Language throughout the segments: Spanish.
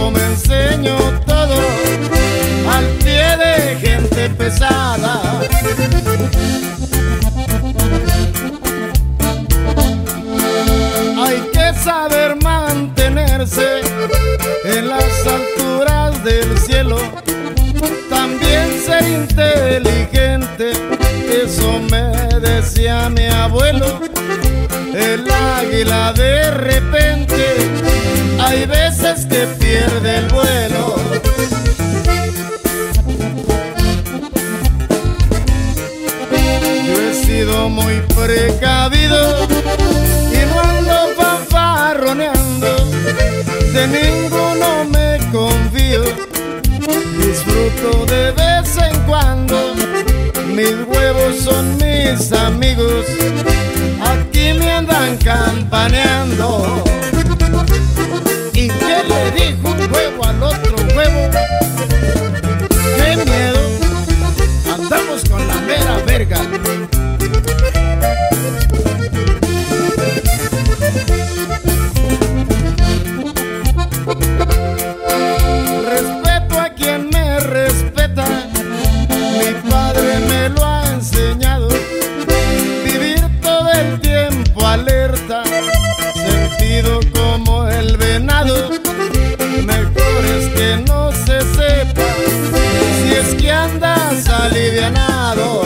trabajo me enseño todo al pie de gente pesada. Hay que saber mantenerse en las alturas del cielo, también ser inteligente, eso me decía mi abuelo. El águila de repente hay veces que pierde el vuelo. Yo he sido muy precavido y no ando fanfarroneando, de ninguno me confío, disfruto de vez en cuando, mis huevos son mis amigos, aquí me andan campaneando. ¿Y qué le dijo un huevo al otro huevo? ¡Qué miedo! Andamos con la mera verga. Respeto a quien me respeta, mi padre me lo ha enseñado. Vivir todo el tiempo alerta, sentido como el venado. Mejor es que no se sepa si es que andas alivianado.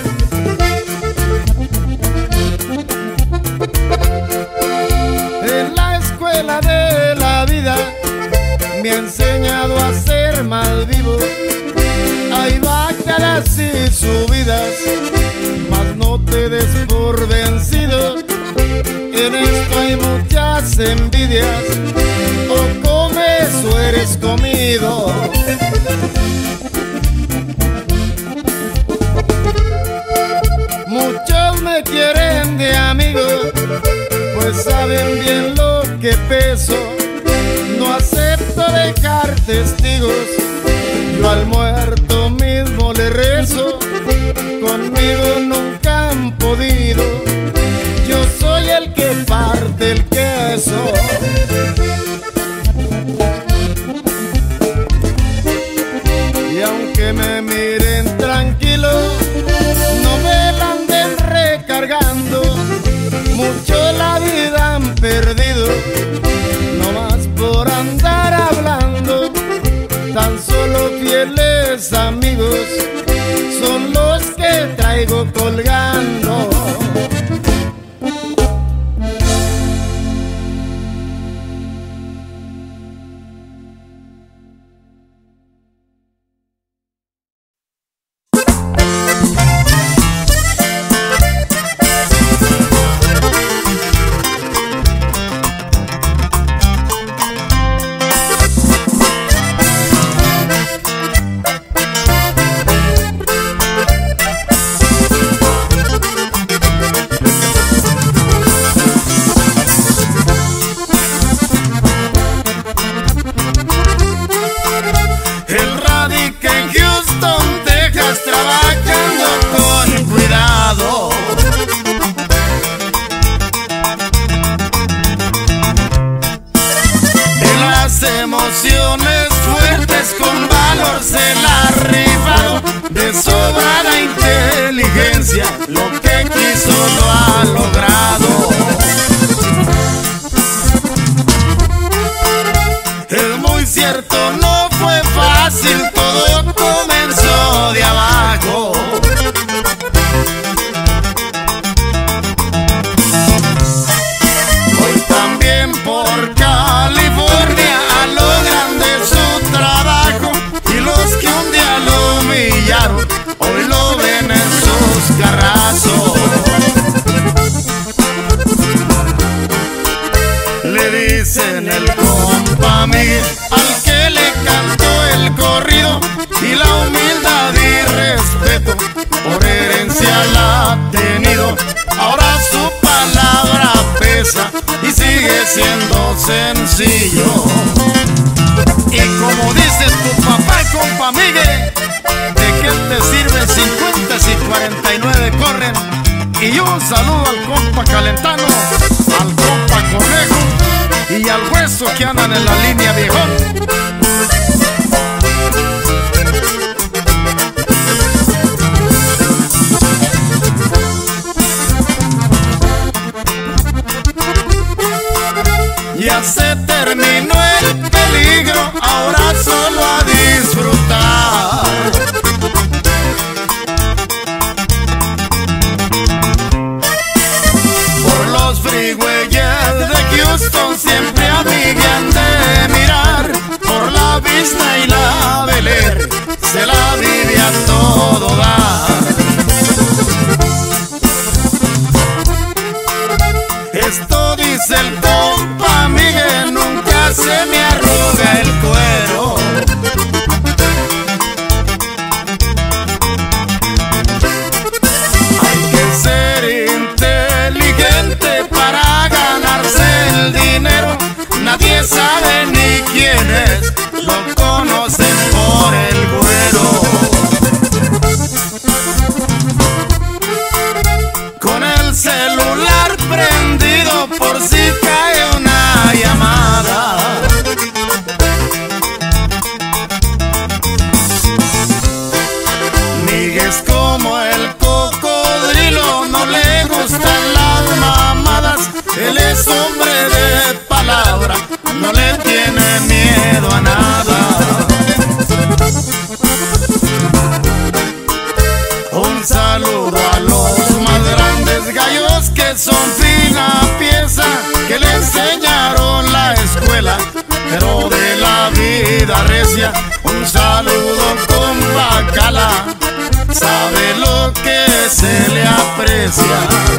En la escuela de la vida me ha enseñado a ser más vivo. Hay bajadas y subidas, mas no te des por vencido. En esto hay muchas envidias, o comes o eres comido. Muchos me quieren de amigo, pues saben bien lo que peso. No acepto dejar testigos, yo al muerto mismo le rezo. Conmigo nunca han podido, yo soy el que parte el queso. Y aunque me miren tranquilo, no me la anden recargando. Mucho la vida han perdido, no más por andar hablando. Tan solo fieles amigos son los que traigo colgando. Emociones fuertes con valor se la ha rifado, de sobrada inteligencia lo que quiso lo ha logrado. Es muy cierto, no fue fácil, todo comenzó de abajo. Hoy también por California su trabajo, y los que un día lo humillaron hoy lo ven en sus carrazos. Le dicen el compa Miguel al que le cantó el corrido, y la humildad y respeto por herencia la ha tenido. Ahora su palabra pesa y sigue siendo sencillo. Y como dice tu papá, compa Miguel, ¿de qué te sirven 50 si 49 corren? Y un saludo al compa Calentano, al compa Conejo y al hueso que andan en la línea, viejón. Ya se terminó el peligro, ahora solo a disfrutar. Por los freeways de Houston siempre a mí me han de mirar. Por la vista y la Bel Air se la vive a todo dar. Esto dice el compa Miguel, nunca se me arruga el cuero. Hay que ser inteligente para ganarse el dinero. Nadie sabe ni quién es, lo conocen por el güero. Con el celular prendido por si cae una llamada. Miguel es como el cocodrilo, no le gustan las mamadas. Él es hombre de palabra, no le tiene miedo a nada. Un saludo a los más grandes gallos que son fina pieza, que le enseñaron la escuela, pero de la vida recia. Un saludo compa Cala, sabe lo que se le aprecia.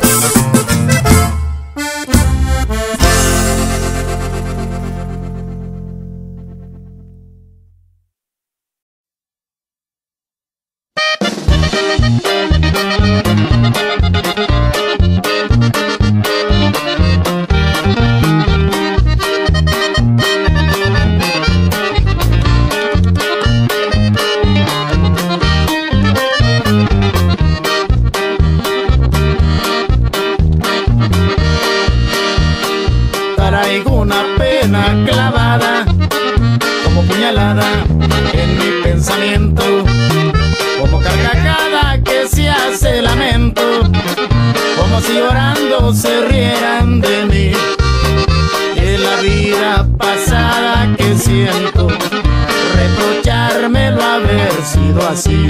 Traigo una pena clavada como puñalada en mi pensamiento, como carcajada que se hace lamento, como si llorando se rieran de mí. Y la vida pasada que siento, reprochármelo haber sido así.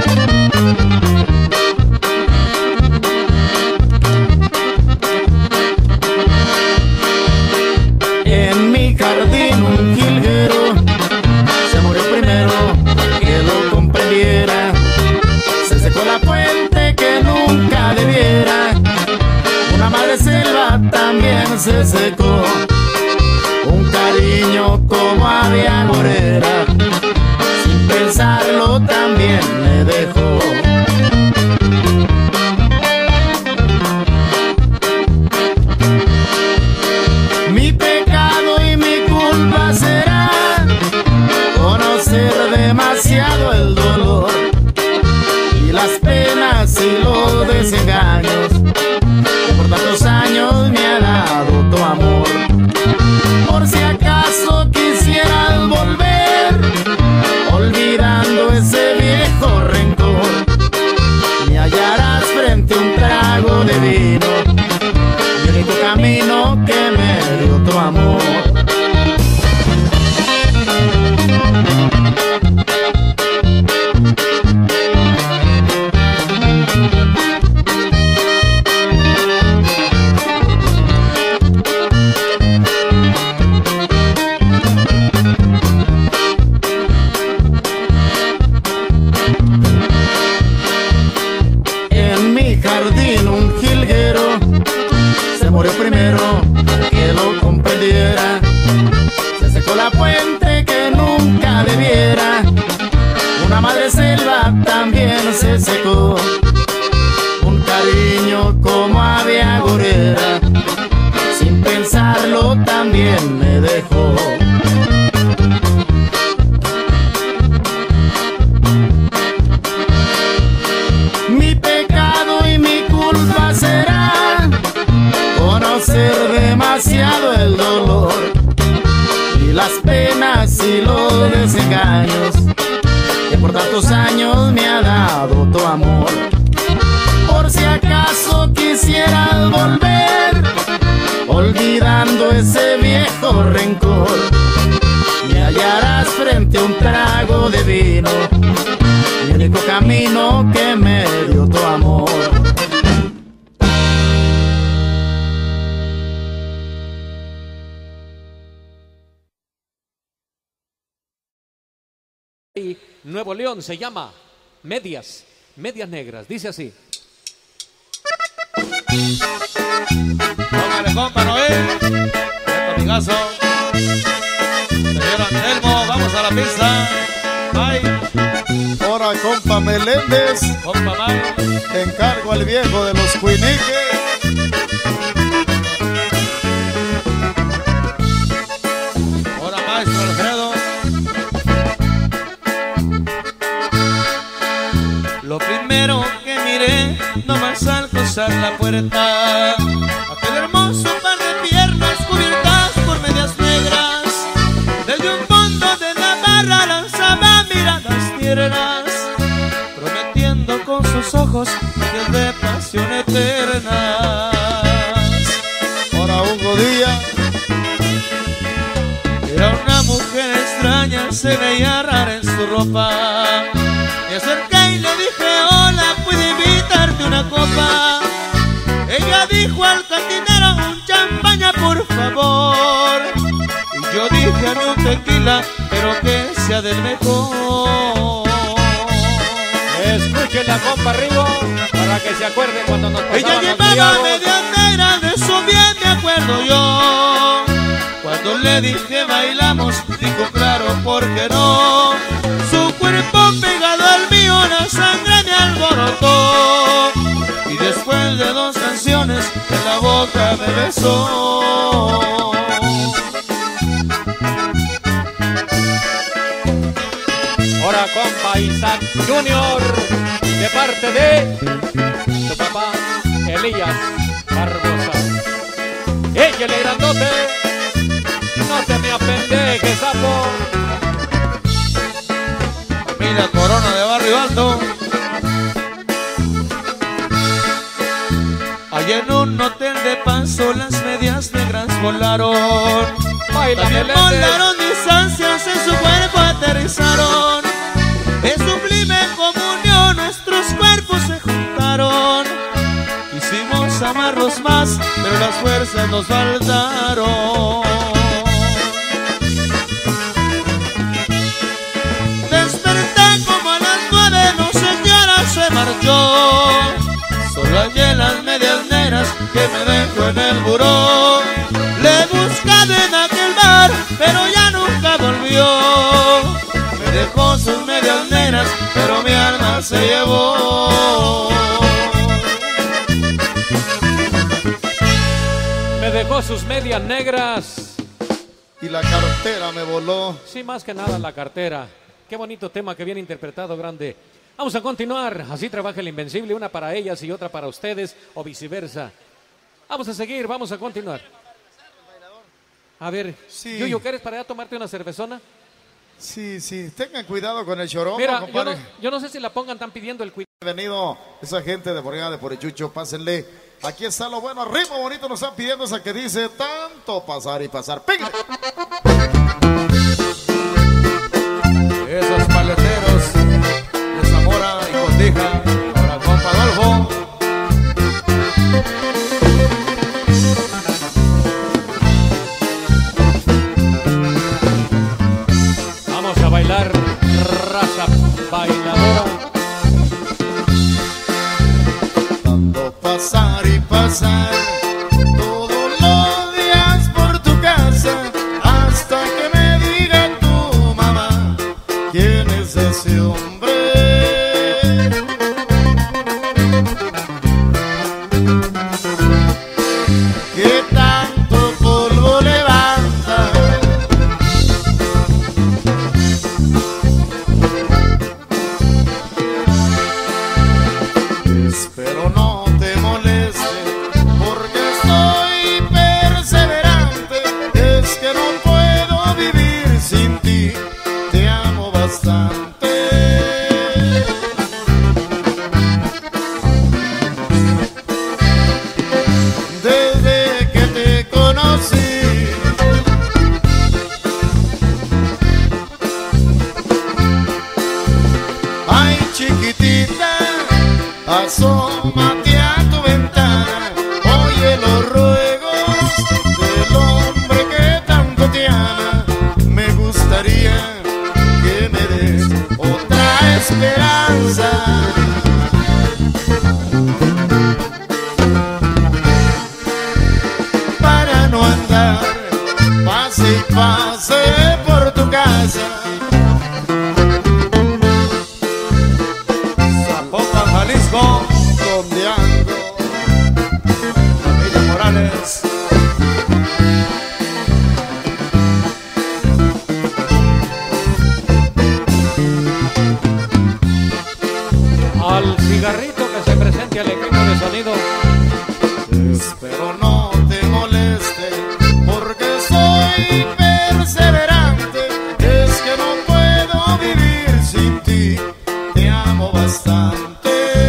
En mi jardín un jilguero se murió primero que lo comprendiera. Se secó la fuente que nunca debiera. Una madre selva también se secó. Un cariño como ave agorera, sin pensarlo también me dejó. Mi pecado y mi culpa será conocer demasiado el dolor y las penas y los desengaños que por tantos años me ha dado tu amor. Por si acaso quisieras volver, olvidando ese viejo rencor, me hallarás frente a un trago de vino, el único camino que me dio tu amor. En mi jardín un jilguero se murió primero que lo comprendiera. Se secó la fuente que nunca debiera. Una madre selva también se secó. Un cariño como ave agorera, sin pensarlo también me dejó. Mi pecado y mi culpa será conocer demasiado el dolor desengaños que por tantos años me ha dado tu amor. Por si acaso quisieras volver, olvidando ese viejo rencor, me hallarás frente a un trago de vino, el único camino que me dio tu amor. Y Nuevo León se llama Medias Negras, dice así. Póngale, compa Noel, esto amigazo. Señor Anselmo, vamos a la pista. Ay, Ahora compa Meléndez, compa Mike, te encargo al viejo de los cuiniques. ahora maestro Alfredo. Lo primero que miré, nomás al cruzar la puerta, aquel hermoso par de piernas cubiertas por medias negras. Desde un fondo de la barra lanzaba miradas tiernas, prometiendo con sus ojos que de pasión eternas. Ahora Hugo Díaz, Era una mujer extraña, se veía rara en su ropa. Me acerqué y le dije, hola, ¿puedo invitarte una copa? Ella dijo al cantinero, un champaña por favor. Y yo dije, a mí un tequila, pero que sea del mejor. Escuchen la compa Rigo para que se acuerden cuando nos Ella pasaban los llevaba diablos. media negra, de eso bien me acuerdo yo. Cuando le dije bailamos, dijo claro, ¿por qué no? Su cuerpo pegado al mío, la sangre me alborotó. Y después de 2 canciones, en la boca me besó. Ahora compa Isaac Junior, de parte de su papá Elías Barbosa. Ella le grandote, no te me apendejes, sapo. Mira, Corona de Barrio Alto. Allá en un hotel de Paso las medias negras volaron. Baila También Meléndez. volaron distancias, en su cuerpo aterrizaron. En sublime comunión nuestros cuerpos se juntaron. Quisimos amarnos más, pero las fuerzas nos faltaron. Desperté como a las 9, no sé qué hora se marchó. Solo hallé las medias negras que me dejó en el buró. Le he buscado en aquel bar, pero ya nunca volvió. Me dejó sus medias negras, pero mi alma se llevó. Me dejó sus medias negras. y la cartera me voló. Sí, más que nada la cartera. Qué bonito tema que viene interpretado, grande. Vamos a continuar. Así trabaja el Invencible, una para ellas y otra para ustedes, o viceversa. Vamos a seguir, vamos a continuar. A ver, Sí. Yuyo, ¿quieres para allá tomarte una cervezona? Sí, sí, tengan cuidado con el chorón, Mira, compadre. yo no sé si la pongan, están pidiendo el cuidado. Bienvenido esa gente de por allá, de por el Chucho, pásenle. Aquí está lo bueno, ritmo bonito, nos están pidiendo esa que dice tanto pasar y pasar. ¡Pégale! Esos paleteros de Zamora y Condija, para compa Adolfo. Vamos a bailar, raza bailadora. Tanto pasar y pasar todos los días por tu casa, hasta que me diga tu mamá quién es ese hombre. Que tanto polvo levanta. Espero no te moleste andar, pase y pase por tu casa. Zapopan, Jalisco, Donde ando, familia Morales. Al cigarrito que se presente al equipo de sonido. espero no te moleste, porque soy perseverante. Es que no puedo vivir sin ti, te amo bastante.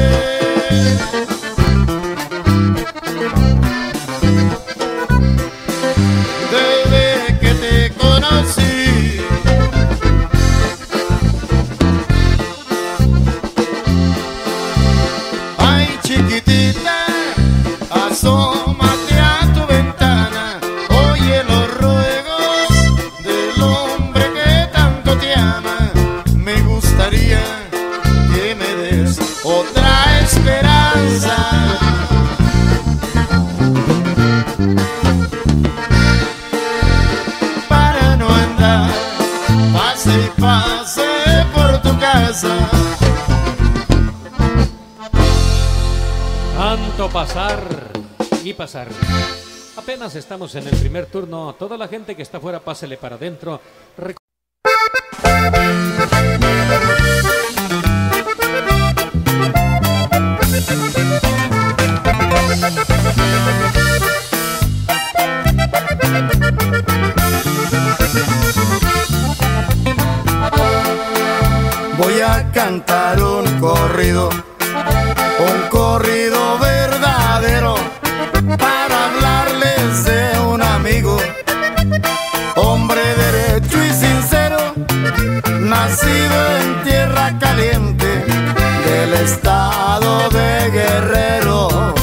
Desde que te conocí, ay chiquitita, asómate a tu ventana, oye los ruegos del hombre que tanto te ama. Me gustaría que me des otra esperanza, para no andar, pase y pase por tu casa. Tanto pasar y pasar. Apenas estamos en el primer turno. Toda la gente que está afuera, pásele para adentro. Voy a cantar un corrido verdadero, para hablarles de un amigo, hombre derecho y sincero, nacido en tierra caliente del estado de Guerrero.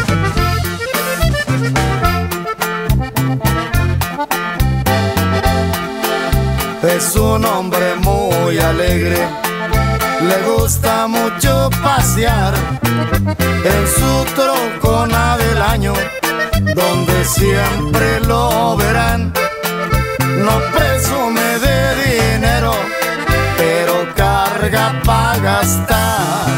Es un hombre muy alegre, le gusta mucho pasear en su troncona del año, donde siempre lo verán. No presume de dinero, pero carga para gastar.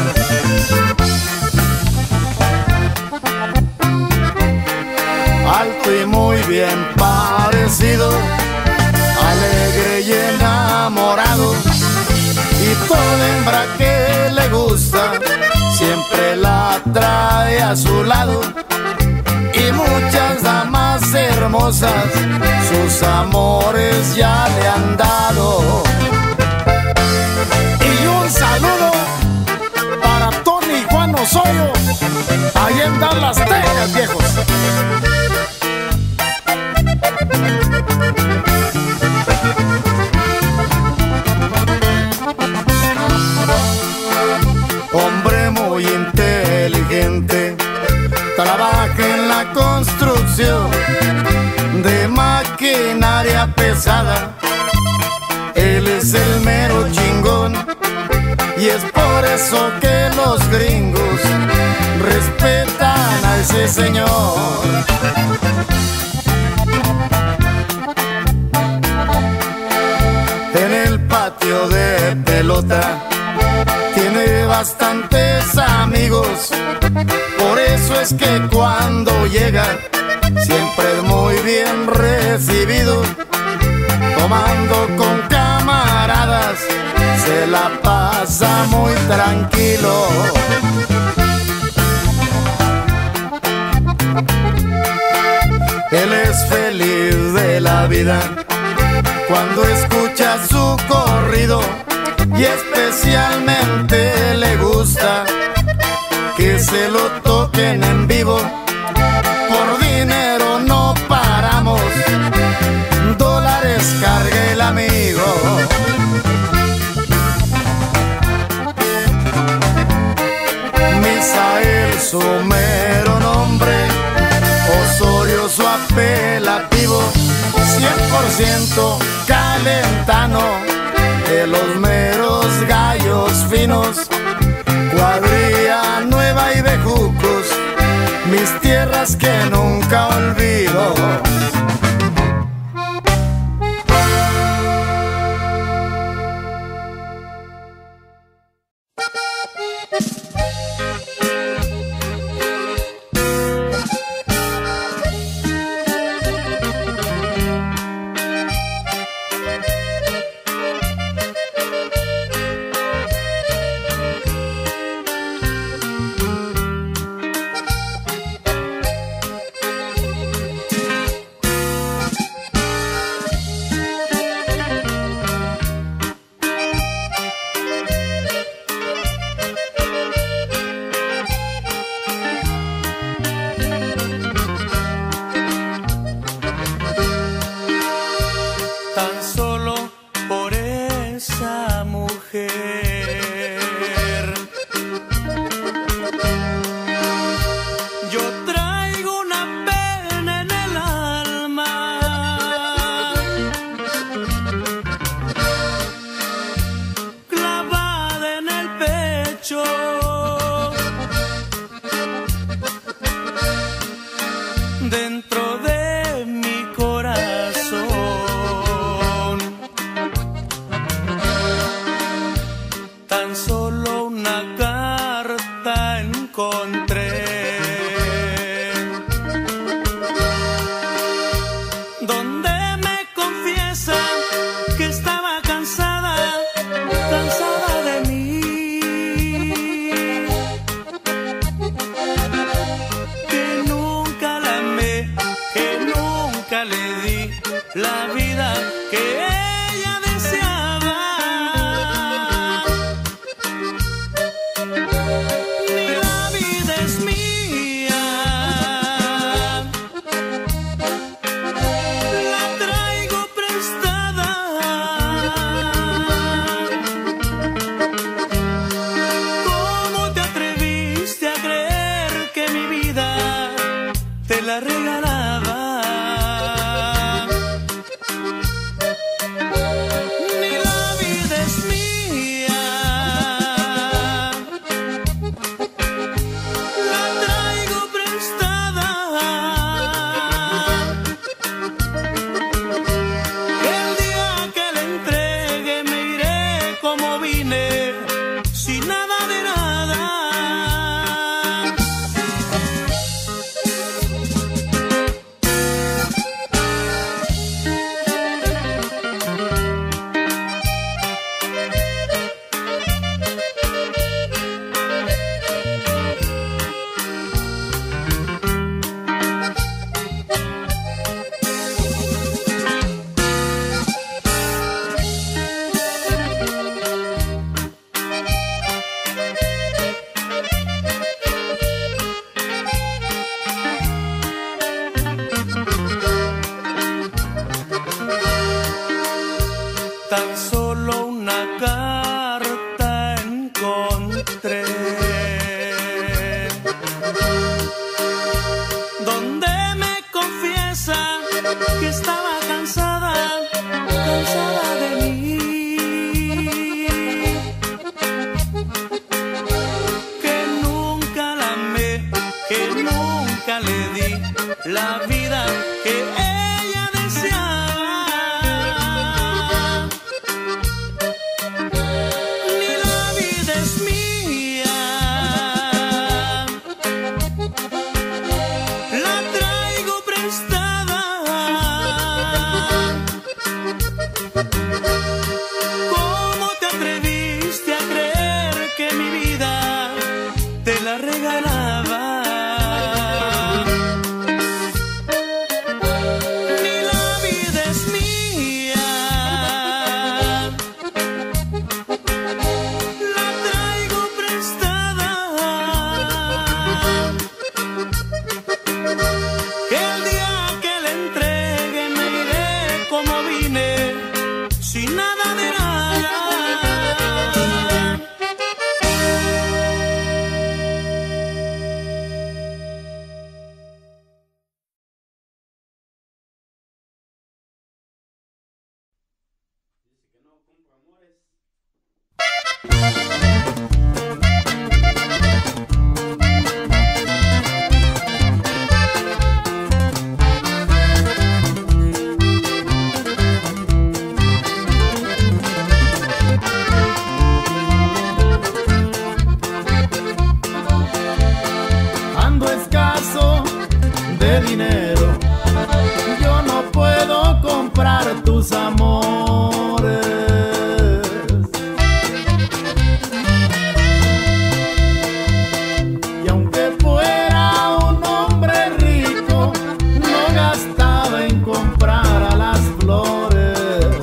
Alto y muy bien parecido, alegre y enamorado, y toda hembra que le gusta siempre la trae a su lado, y muchas damas hermosas sus amores ya le han dado. Y un saludo para Tony y Juan Osorio, ahí en Dallas, Texas, viejos. Hombre muy inteligente, trabaja en la construcción de maquinaria pesada. Él es el mero chingón, y es por eso que los gringos respetan a ese señor. En el patio de pelota tiene bastantes amigos, por eso es que cuando llega siempre es muy bien recibido. Tomando con camaradas se la pasa muy tranquilo. Él es feliz de la vida cuando escucha su corrido, y especialmente le gusta que se lo toquen en vivo. Por dinero no paramos, dólares carga el amigo. Misael su mero nombre, Osorio su apelativo, 100% calentano, de los meros gallos finos, Cuadrilla Nueva y Bejucos, mis tierras que nunca olvido. la vida que ella deseaba. Ni la vida es mía, la traigo prestada. ¿Cómo te atreviste a creer que mi vida te la regalaba? Ni la vida es mía, la traigo prestada. El día que la entregue me iré como vine, sin nada de nada. Tan solo una carta encontré, donde me confiesa que estaba cansada de mí, que nunca la amé, que nunca le di la vida que ella deseaba. Ni la vida es mía, la traigo prestada. ¿Cómo te atreviste a creer que mi vida te la regalaba? Ni la vida es mía, la traigo prestada. El día que la entregue me iré como vine, sin nada de nada. Ando escaso de dinero, yo no puedo comprar tus amores. Y aunque fuera un hombre rico, no gastaba en comprar a las flores.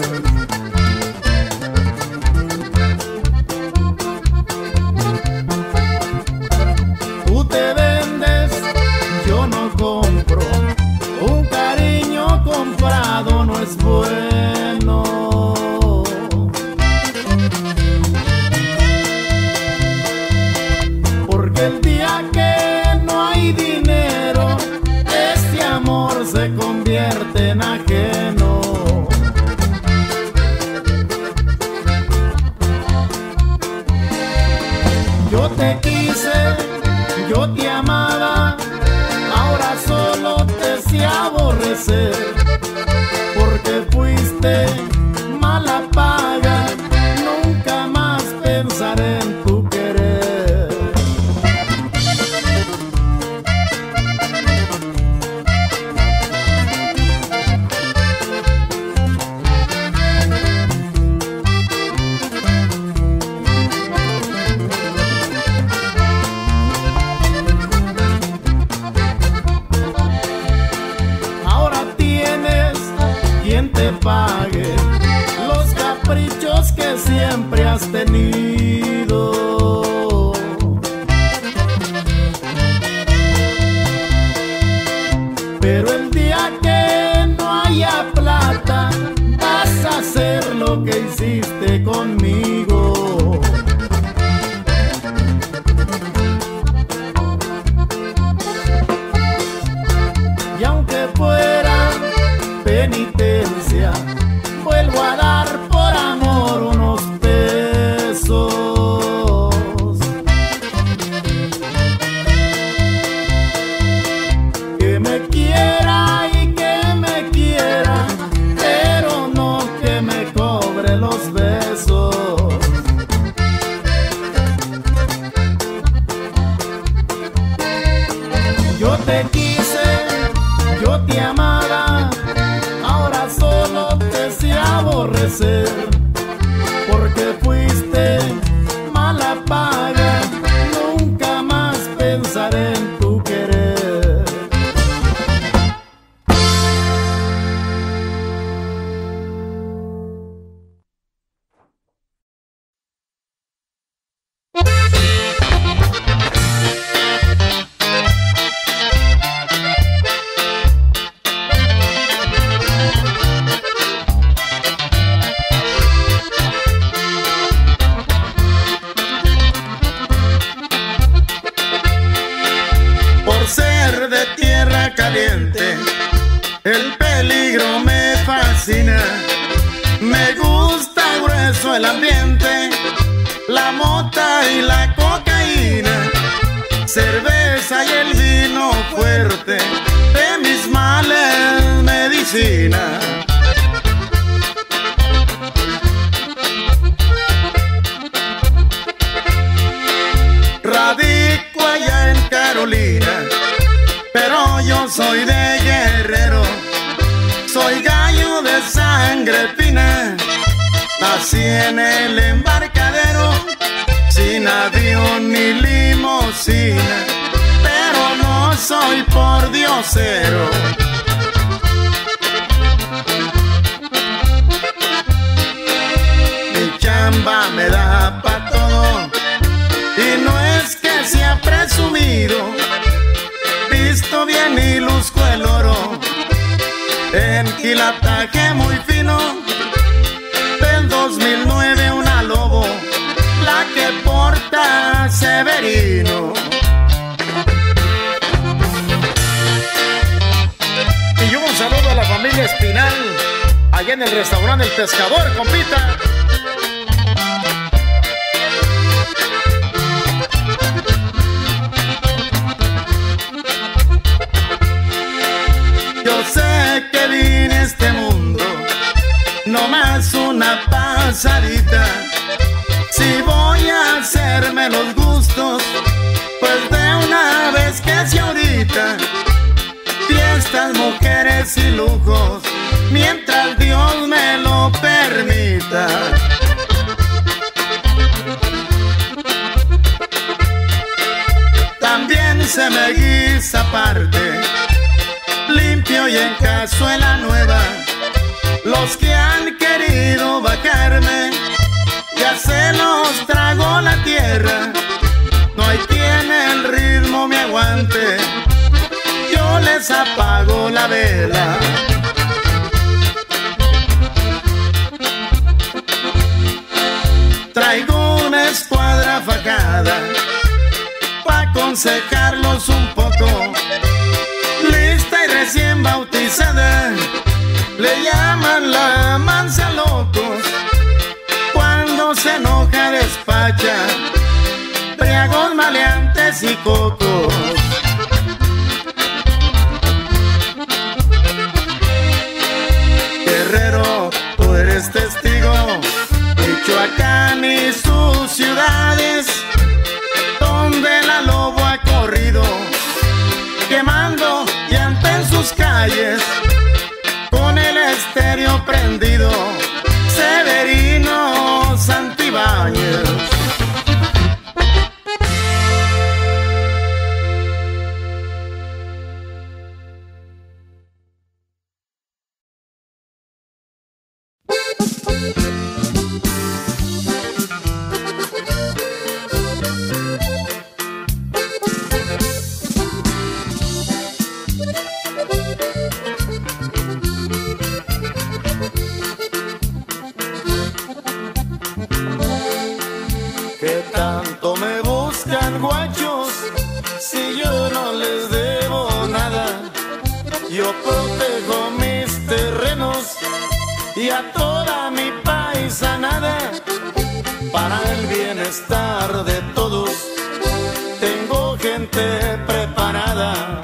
Tú te vendes, yo no compro. Un cariño comprado no es bueno. Porque el día que no hay dinero, este amor se convierte en ajeno. Yo te quise, yo te amaba, ahora solo te sé aborrecer, porque fuiste mala paga, nunca más pensaré en tu querer. Ahora te pague los caprichos que siempre has tenido. Pero el día que no haya plata, vas a hacer lo que hiciste conmigo. Y aunque fuera penitencia, vuelvo a dar por amor unos pesos. Que me quiera y que me quiera, pero no que me cobre los besos. Yo te quise, yo te amaba, ahora solo te sé aborrecer, porque fuiste mala paga, nunca más pensaré en tu querer. Por ser de tierra caliente, el peligro me fascina. Me gusta grueso el ambiente, la mota y la cocaína, cerveza y el vino fuerte, de mis males medicina. Radico allá en Carolina, pero yo soy de Guerrero, soy gallo de sangre fina. Nací en el embarcadero, sin avión ni limosina, pero no soy por diosero. Mi chamba me da pa' todo, y no es que sea presumido, visto bien y luzco el oro, en quilataje muy fino, del 2009 una Lobo, la que porta Severino. Y un saludo a la familia Espinal, allá en el restaurante El Pescador, compita. Yo sé que vine a este mundo, no más una pasadita. Si voy a hacerme los gustos, pues de una vez que si ahorita. Fiestas, mujeres y lujos, mientras Dios me lo permita. También se me guisa aparte, limpio y en cazuela nueva. Los que han querido bajarme, ya se los tragó la tierra. No hay quien el ritmo me aguante, yo les apago la vela. Traigo una escuadra fajada pa' aconsejarlos un poco, lista y recién bautizada, le llaman la mansa locos. Cuando se enoja despacha, briagos, maleantes y cocos. Guerrero, tú eres testigo, Michoacán y sus ciudades, donde la Lobo ha corrido, quemando llanta en sus calles, con el estéreo prendido, Severino Santibáñez. Que tanto me buscan guachos si yo no les debo nada. Yo protejo mis terrenos y a toda mi paisanada. Para el bienestar de todos tengo gente preparada.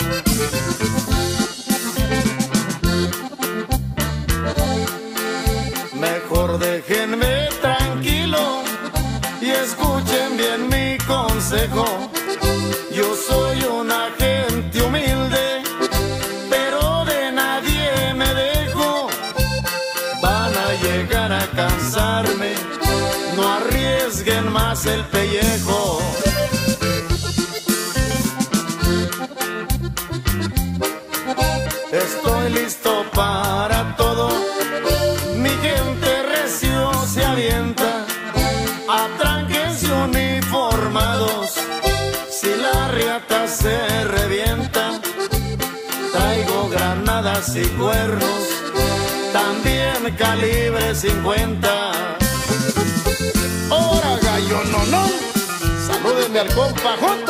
Mejor déjenme tranquilo y escuchen bien mi consejo. Yo soy una gente humilde, pero de nadie me dejo. Van a llegar a cansarme, no arriesguen más el pellejo. Estoy listo para todo, mi gente recio se avienta. Atránquense uniformados, si la riata se revienta. Traigo granadas y cuernos, también calibre 50. ¡Hora, gallo, no! Salúdenme al compa Jota.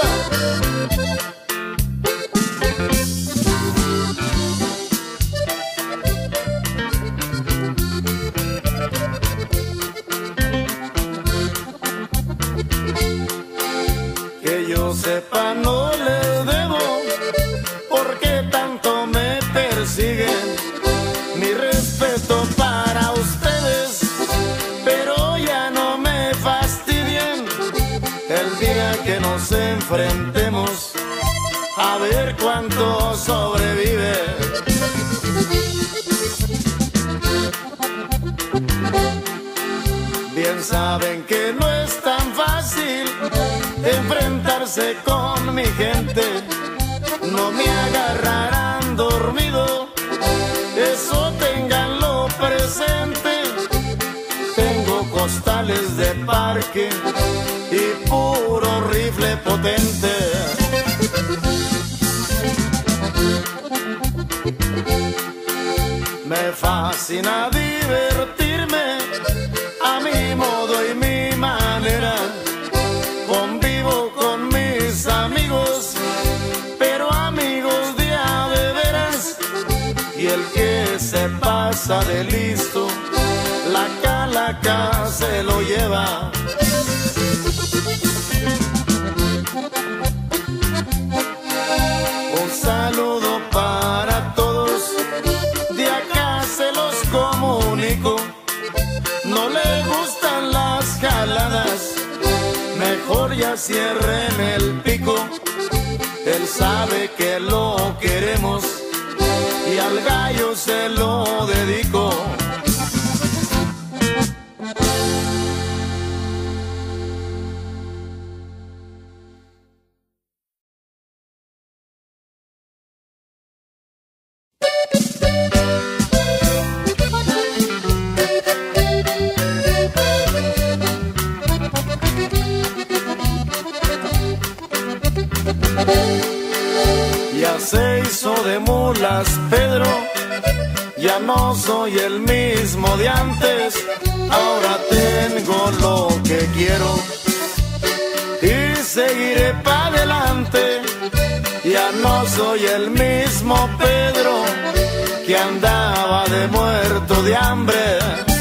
Que yo sepa no les debo, porque tanto me persiguen. Mi respeto para ustedes, pero ya no me fastidien. El día que nos enfrentemos, a ver cuánto sobrevive. Bien saben que no es tan fácil enfrentarse con mi gente. No me agarrarán dormido, eso ténganlo presente. Tengo costales de parque y puro rifle potente. Me fascina divertirme a mi modo y mi manera. Convivo con mis amigos, pero amigos de a de veras. Y el que se pasa de listo, la calaca se lo lleva. Un saludo para todos, de acá se los comunico. No le gustan las jaladas, mejor ya cierren el pico. Él sabe que lo queremos y al gallo se lo dedico. Ya se hizo de mulas Pedro, ya no soy el mismo de antes. Ahora tengo lo que quiero y seguiré para adelante. Ya no soy el mismo Pedro que andaba de muerto de hambre.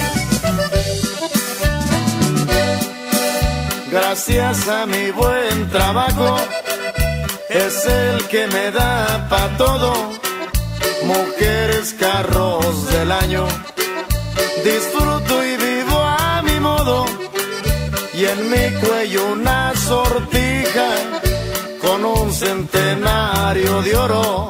Gracias a mi buen trabajo, es el que me da pa' todo. Mujeres, carros del año, disfruto y vivo a mi modo. Y en mi cuello una sortija con un centenario de oro.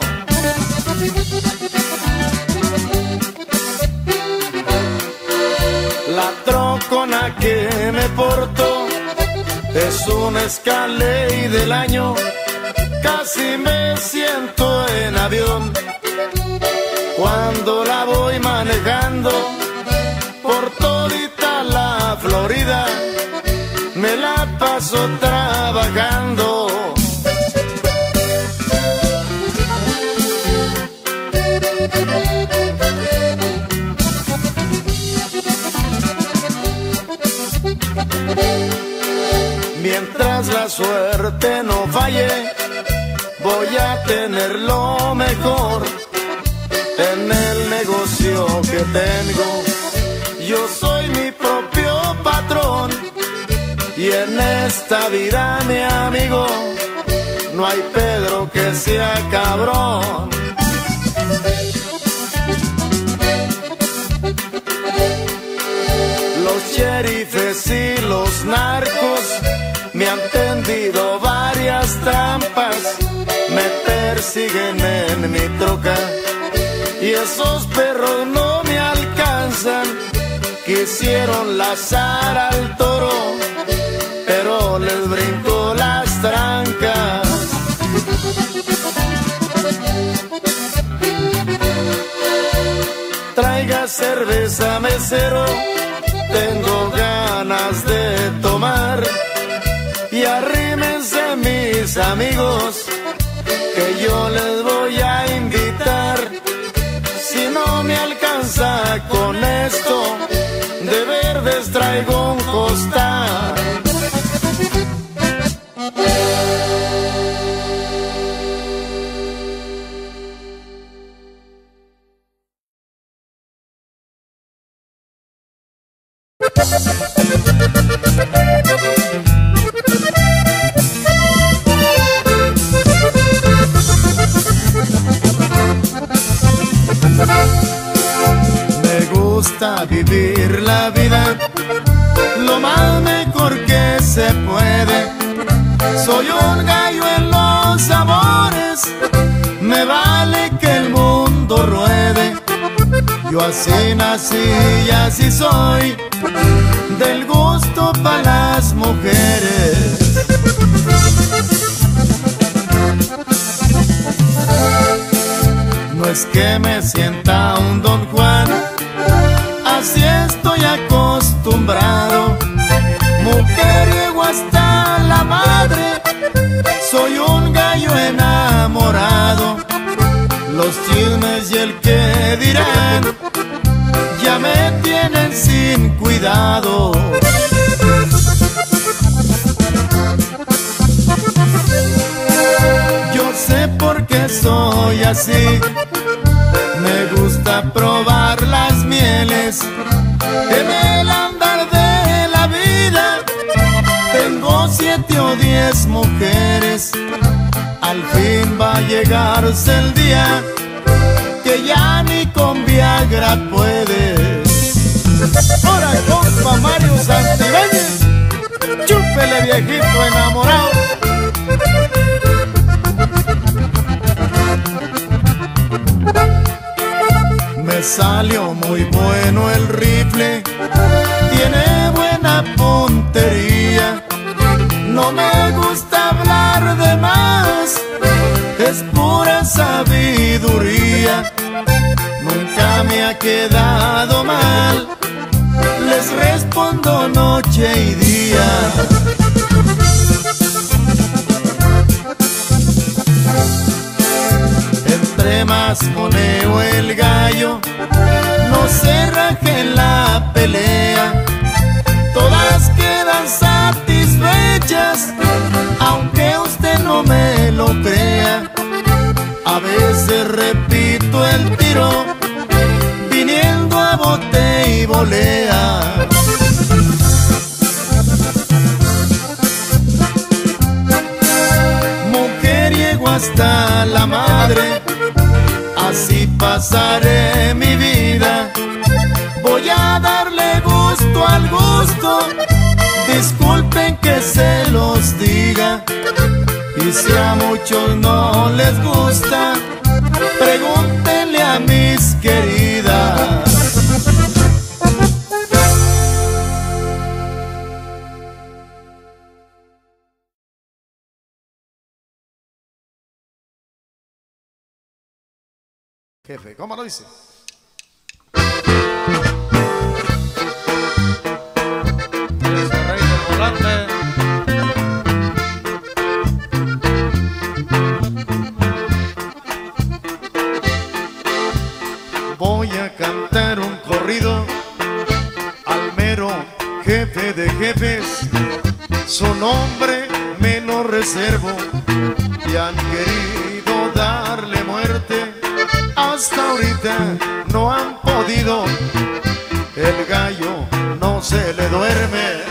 La trocona que me porto es un Escalade del año. Casi me siento en avión cuando la voy manejando por todito la suerte no falle, voy a tener lo mejor en el negocio que tengo. Yo soy mi propio patrón y en esta vida, mi amigo, no hay Pedro que sea cabrón. Los sheriffes y los narcos me han tendido varias trampas, me persiguen en mi troca y esos perros no me alcanzan. Quisieron lazar al toro, pero les brincó las trancas. Traiga cerveza, mesero, tengo ganas de tomar. Y arrímense mis amigos, que yo les voy a invitar. Si no me alcanza con esto, de verdes traigo un costal. Me gusta vivir la vida lo más mejor que se puede. Soy un gallo en los amores, me vale que el mundo ruede. Yo así nací y así soy, del gusto para las mujeres. No es que me sienta un Don Juan, así estoy acostumbrado. Mujeriego hasta la madre, soy un gallo enamorado. Los chismes y el que dirán ya me tienen sin cuidado. Yo sé por qué soy así, me gusta probar las mieles en el andar de la vida. Tengo 7 o 10 mujeres, al fin va a llegarse el día que ya ni con Viagra puedes. Ahora compa Mario Santibáñez, chúpele viejito enamorado. Me salió muy bueno el rifle, tiene buena puntería. No me gusta hablar de más, es pura sabiduría. Nunca me ha quedado mal, les respondo noche y día. Entre más moneo el gallo, no se raje en la pelea. Todas quedan satisfechas, aunque usted no me lo crea. A veces repito el tiro, viniendo a bote y volea. Mujeriego hasta la madre, así pasaré mi vida. Voy a darle gusto al gusto, disculpen que se los diga. Y si a muchos no les gusta, pregúntenle a mis queridas. Jefe, ¿cómo lo dice? Ese rey del volante. Voy a cantar un corrido al mero jefe de jefes. Su nombre me lo reservo y han querido darle muerte. Hasta ahorita no han podido, el gallo no se le duerme.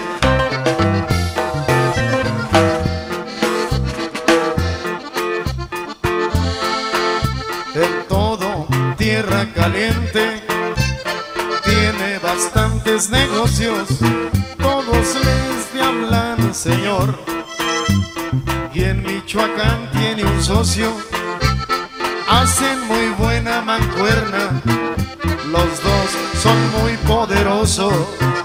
En todo tierra caliente tiene bastantes negocios, todos les hablan señor. Y en Michoacán tiene un socio, hacen muy buena mancuerna, los dos son muy poderosos.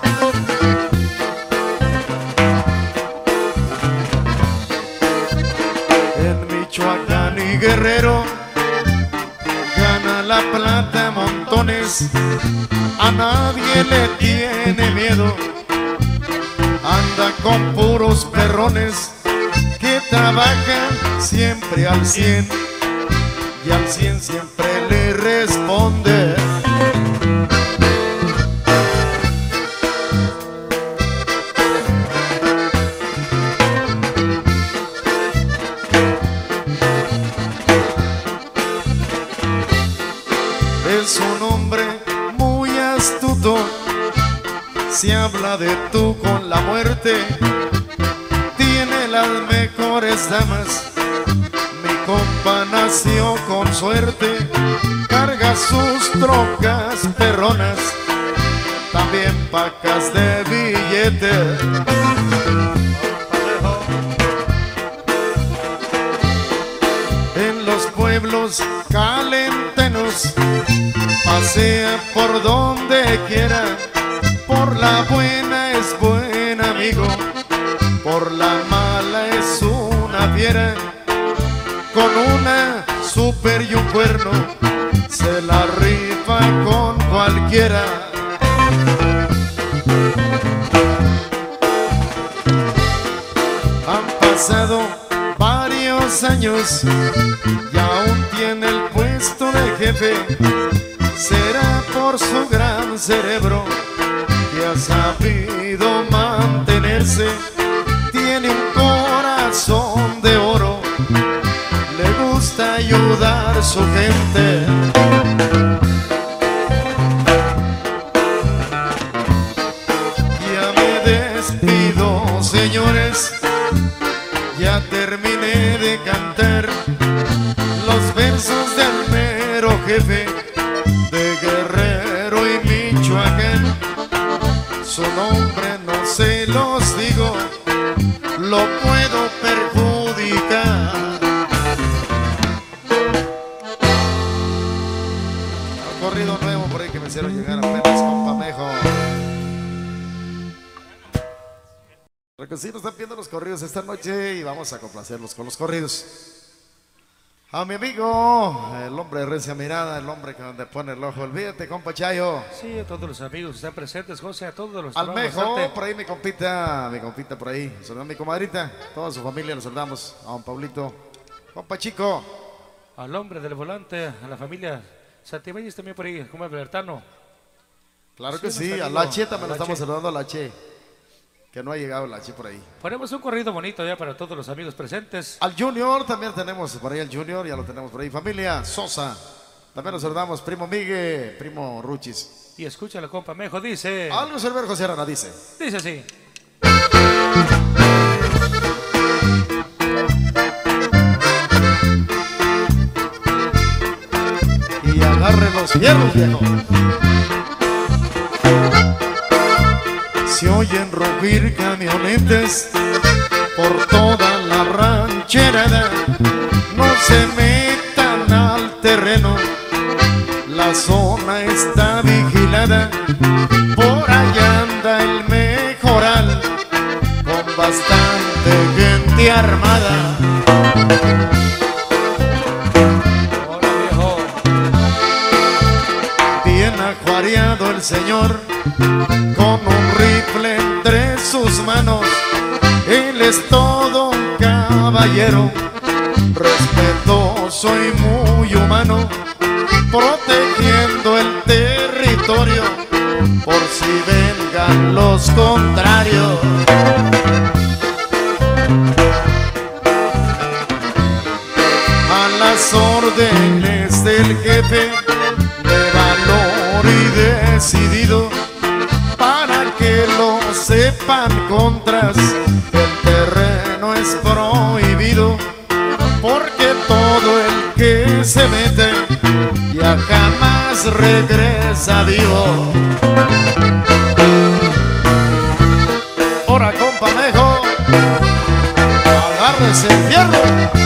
En Michoacán y Guerrero gana la plata montones, a nadie le tiene miedo, anda con puros perrones que trabajan siempre al 100 y al 100 siempre le responde. Es un hombre muy astuto, se habla de tú con la muerte, tiene las mejores damas. Mi compa nació con suerte, carga sus trocas perronas, también pacas de billetes. En los pueblos calentenos pasea por donde quiera, por la buena es buen amigo, por la mala es una fiera. Con una super y un cuerno se la rifa con cualquiera. Han pasado varios años y aún tiene el puesto de jefe. Será por su gran cerebro que ha sabido mantenerse. Tiene un corazón de oro, le gusta ayudar a su gente. Ya me despido, señores, ya terminé de cantar los versos del mero jefe de Guerrero y Michoacán. Su nombre no se los digo, lo puedo perjudicar. Un corrido nuevo por ahí que me hicieron llegar apenas, compa Mejo. Porque sí nos están viendo los corridos esta noche y vamos a complacerlos con los corridos. A mi amigo, el hombre de recia mirada, el hombre que donde pone el ojo, olvídate, compa Chayo. Sí, a todos los amigos que están presentes, José, a todos los Almejo, por ahí mi compita por ahí, saludamos a mi comadrita, toda su familia los saludamos, a don Pablito, compa Chico. Al hombre del volante, a la familia Santibáñez también por ahí, como el Bertano. Claro que sí, nuestro a amigo, Lache también lo Lache. estamos saludando a Lache, que no ha llegado Lache por ahí. Ponemos un corrido bonito ya para todos los amigos presentes. Al Junior también tenemos por ahí, al Junior, ya lo tenemos por ahí. Familia Sosa, también nos saludamos. Primo Migue, primo Ruchis. Y escucha la compa Mejo, dice. Algo Cerver José Arana dice. Dice así. Y agarre los fierros, viejo. Se oyen rugir camionetas por toda la rancherada. No se metan al terreno, la zona está vigilada. Por allá anda el Mejoral con bastante gente armada. Hola, viejo. Bien ajuareado el señor, con un rifle entre sus manos. Él es todo un caballero, respetuoso y muy humano, protegiendo el territorio por si vengan los contrarios. las órdenes del jefe de valor y decidido, para que lo sepan contras, el terreno es prohibido, porque todo el que se mete ya jamás regresa vivo. Ahora, compa Mejo, agárrese el fierro.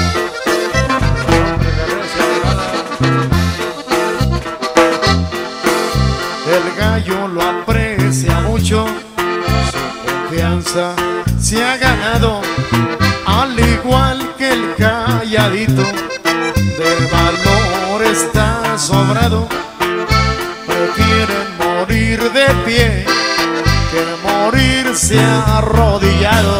El gallo lo aprecia mucho, su confianza se ha ganado, al igual que el calladito, de valor está sobrado. Prefieren morir de pie que morirse arrodillado.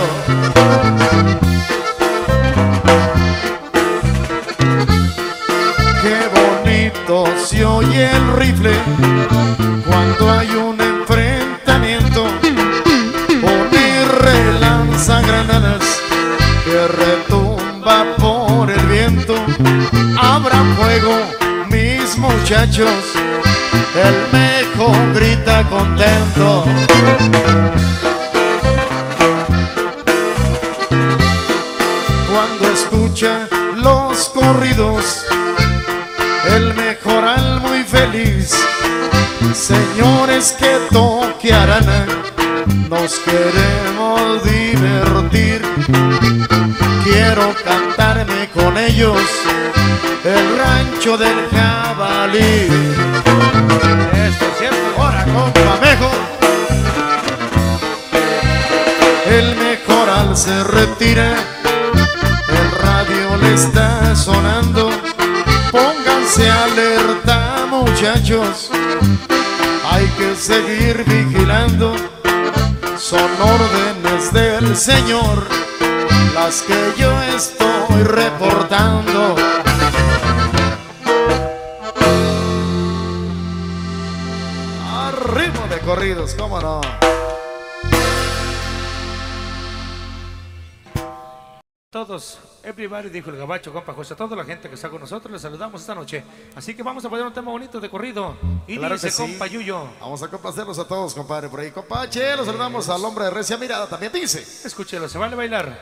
Qué bonito se oye el rifle cuando hay un enfrentamiento, un lanzagranadas que retumba por el viento. Habrá fuego, mis muchachos, el Mejo grita contento. Cuando escucha los corridos, el Mejoral muy feliz. Señores que toquearán, nos queremos divertir. Quiero cantarme con ellos el rancho del jabalí. Esto es cierto. Ahora, compa Mejo. El Mejoral se retira, el radio le está sonando. Pónganse alerta, muchachos, hay que seguir vigilando. Son órdenes del Señor las que yo estoy reportando. A ritmo de corridos, cómo no. Todos, everybody, dijo el gabacho, compa José, a toda la gente que está con nosotros, les saludamos esta noche. Así que vamos a poner un tema bonito de corrido. Y claro dice, que sí, compa Yuyo. vamos a complacerlos a todos, compadre, por ahí. Compa Che, los saludamos al hombre de recia mirada, también dice. Escúchelo, se vale bailar.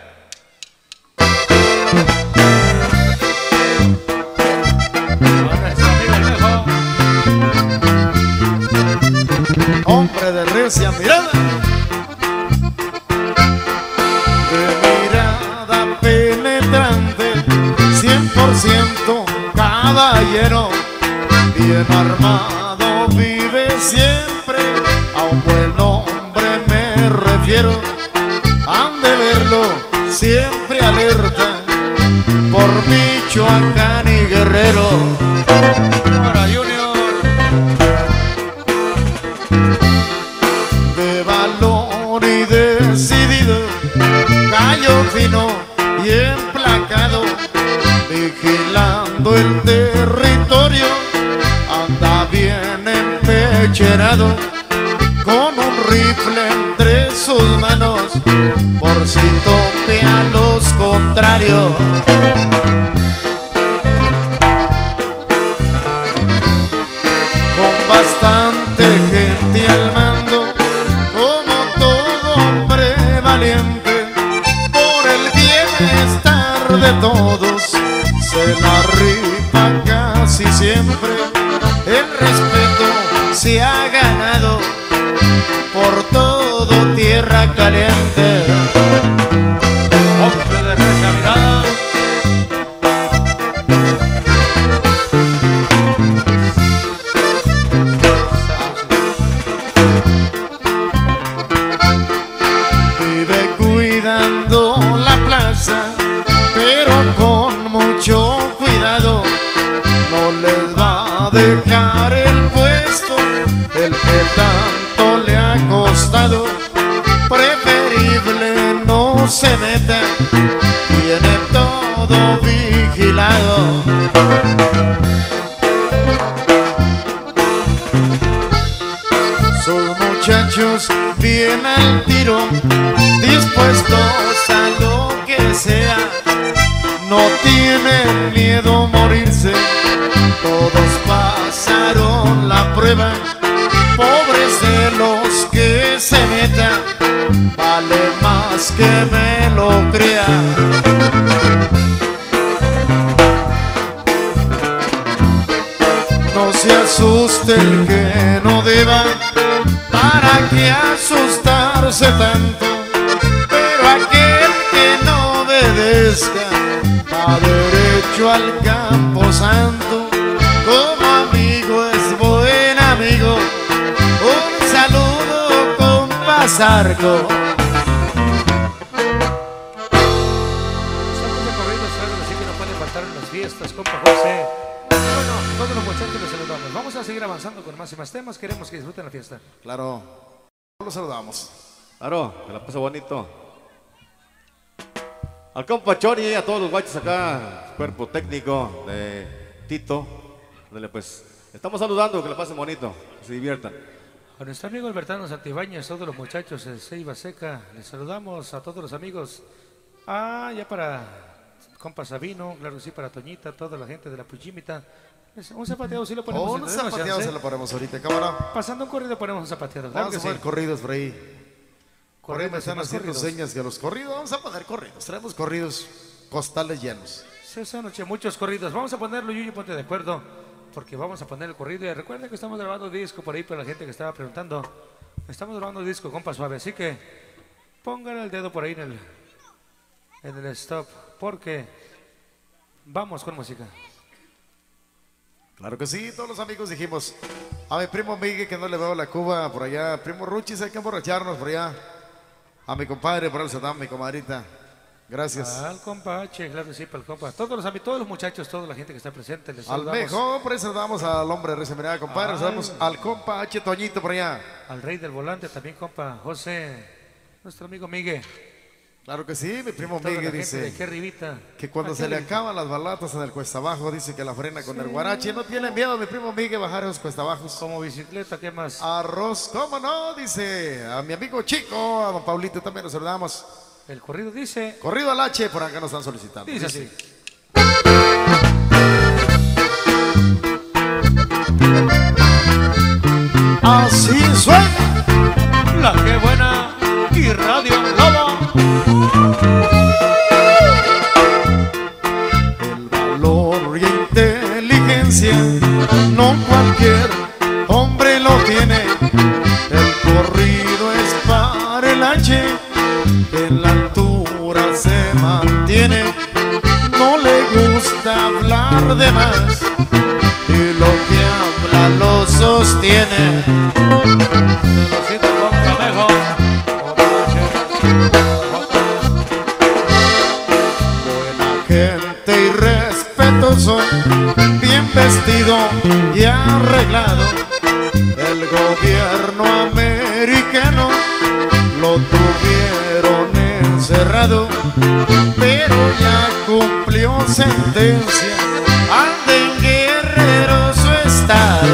Ahora está amigo el Mejo. Hombre de recia mirada, penetrante, 100% caballero, bien armado vive siempre, a un buen hombre me refiero, han de verlo siempre alerta, por Michoacán y Guerrero. Ahora Junior. De valor y decidido, gallo fino y emplacado, vigilando el territorio, anda bien empecherado, con un rifle entre sus manos, por si tope a los contrarios. Con bastante gente al mando, como todo hombre valiente, por el bienestar de todos, se la rifa casi siempre. El respeto se ha ganado por todo tierra caliente. Hombre de recia mirada. Vive cuidando la plaza, pero con mucho cuidado, no les va a dejar el puesto, el que tanto le ha costado. Preferible no se meta, tiene todo vigilado. Sus muchachos bien al tiro, dispuestos a lo que sea, no tienen miedo a morirse, todos pasaron la prueba. Pobres de los que se metan, vale más que me lo crea. No se asuste el que no deba, para que asustarse tanto, pero aquel que no obedezca va derecho al campo santo. Como amigo es buen amigo, un saludo compa Zarco. Estamos de corrido, así que no pueden faltar en las fiestas, compa José. Bueno, todos los muchachos les saludamos. Vamos a seguir avanzando con más y más temas. Queremos que disfruten la fiesta. Claro, los saludamos. Claro, que la pase bonito. Al compa Chori, a todos los guachos acá, cuerpo técnico de Tito. Dale, pues, estamos saludando, que la pasen bonito, que se diviertan. A nuestro amigo Albertano Santibáñez, todos los muchachos de Ceiba Seca, les saludamos a todos los amigos. Ya para compa Sabino, claro que sí, para Toñita, toda la gente de la Puchimita. Un zapateado sí lo ponemos. Un zapateado se lo ponemos ahorita, cámara. Pasando un corrido ponemos un zapateado. Claro Vamos a que poner sí. corridos por ahí. Por ahí me están más haciendo corridos. señas que los corridos, vamos a poner corridos. Traemos corridos, costales llenos. Sí, esa noche muchos corridos. Vamos a ponerlo, Yuyu, ponte de acuerdo, porque vamos a poner el corrido. Y recuerden que estamos grabando disco por ahí para la gente que estaba preguntando. Estamos grabando disco, compa suave, así que pongan el dedo por ahí en el stop, porque vamos con música. Claro que sí, todos los amigos dijimos, a mi primo Miguel que no le veo la cuba por allá, primo Ruchis, hay que emborracharnos por allá. A mi compadre, por el Saddam, mi comadrita. Gracias. Al compa H, claro que sí, para el compa. Todos los muchachos, toda la gente que está presente, les Al saludamos. mejor, por eso saludamos al hombre de Reza Mirada, compadre. Saludamos al compa H Toñito por allá. Al rey del volante también, compa José, nuestro amigo Miguel. Claro que sí, mi primo Toda la Miguel gente dice de aquí arribita. que cuando Aquí se le arribita. acaban las balatas en el cuesta abajo, dice que la frena con el guarache. No tiene miedo mi primo Miguel bajar esos cuesta abajos. Como bicicleta, ¿qué más? Arroz, ¿cómo no? Dice a mi amigo Chico, a don Paulito también lo saludamos. El corrido dice, Corrido al H, por acá nos están solicitando. dice así. Así suena. La que buena y Radio Lobo. El valor y inteligencia no cualquier hombre lo tiene. El corrido es para el H, que en la altura se mantiene. No le gusta hablar de más y lo que habla lo sostiene. Rosita con Camejo. Buena gente y respetuoso, bien vestido y arreglado. El gobierno americano lo tuvieron encerrado, pero ya cumplió sentencia. Anda en Guerrero su estado.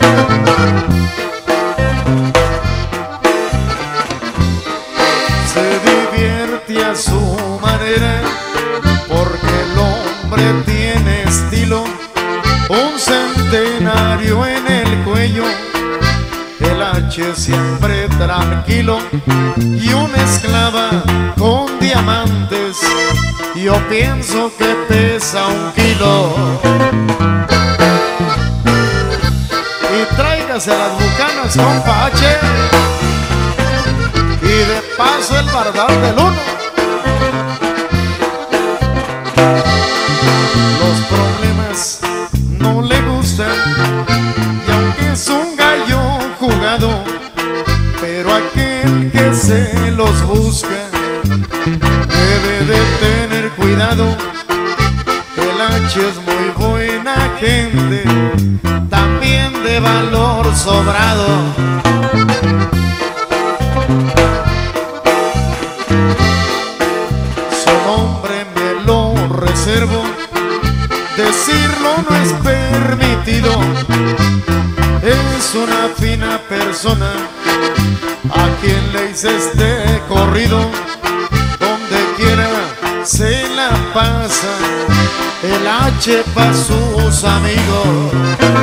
Se divierte a su manera, porque el hombre tiene estilo. Un centenario en el cuello, el H siempre tranquilo, y una esclava con diamantes, yo pienso que pesa 1 kilo. Y tráigase las bucanas, compa H, y de paso el bardal del 1. Los problemas no le gustan, y aunque es un gallo jugado, pero aquel que se los busca debe de tener cuidado. El H es muy buena gente, también de valor sobrado. Su nombre me lo reservo, decirlo no es permitido. Es una fina persona a quien le hice este corrido. Donde quiera se la pasa el H pa' sus amigos.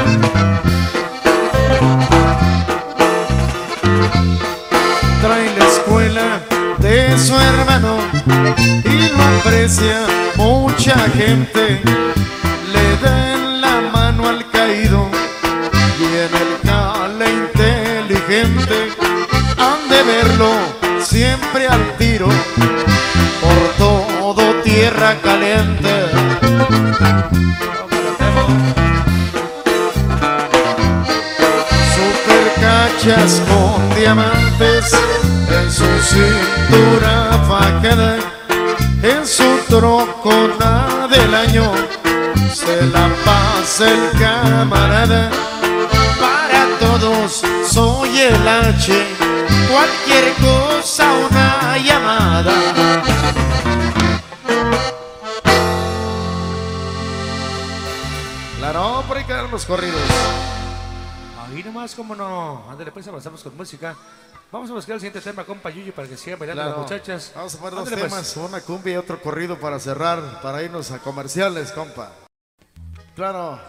Trae la escuela de su hermano y lo aprecia mucha gente. Le den la mano al caído y en el cale inteligente han de verlo siempre al tiro por todo tierra caliente. Super cachas con diamantes en su cintura fajada, en su trocona del año se la pasa el camarada. Para todos soy el H, cualquier cosa una llamada. Claro, por ahí quedaron los corridos. Ahí nomás, como no. Ándale, pues avanzamos con música. Vamos a buscar el siguiente tema, compa Yuyi, para que sigan bailando Claro. las muchachas. Vamos a poner dos Ándale, pues. temas, una cumbia y otro corrido para cerrar, para irnos a comerciales, compa. Claro.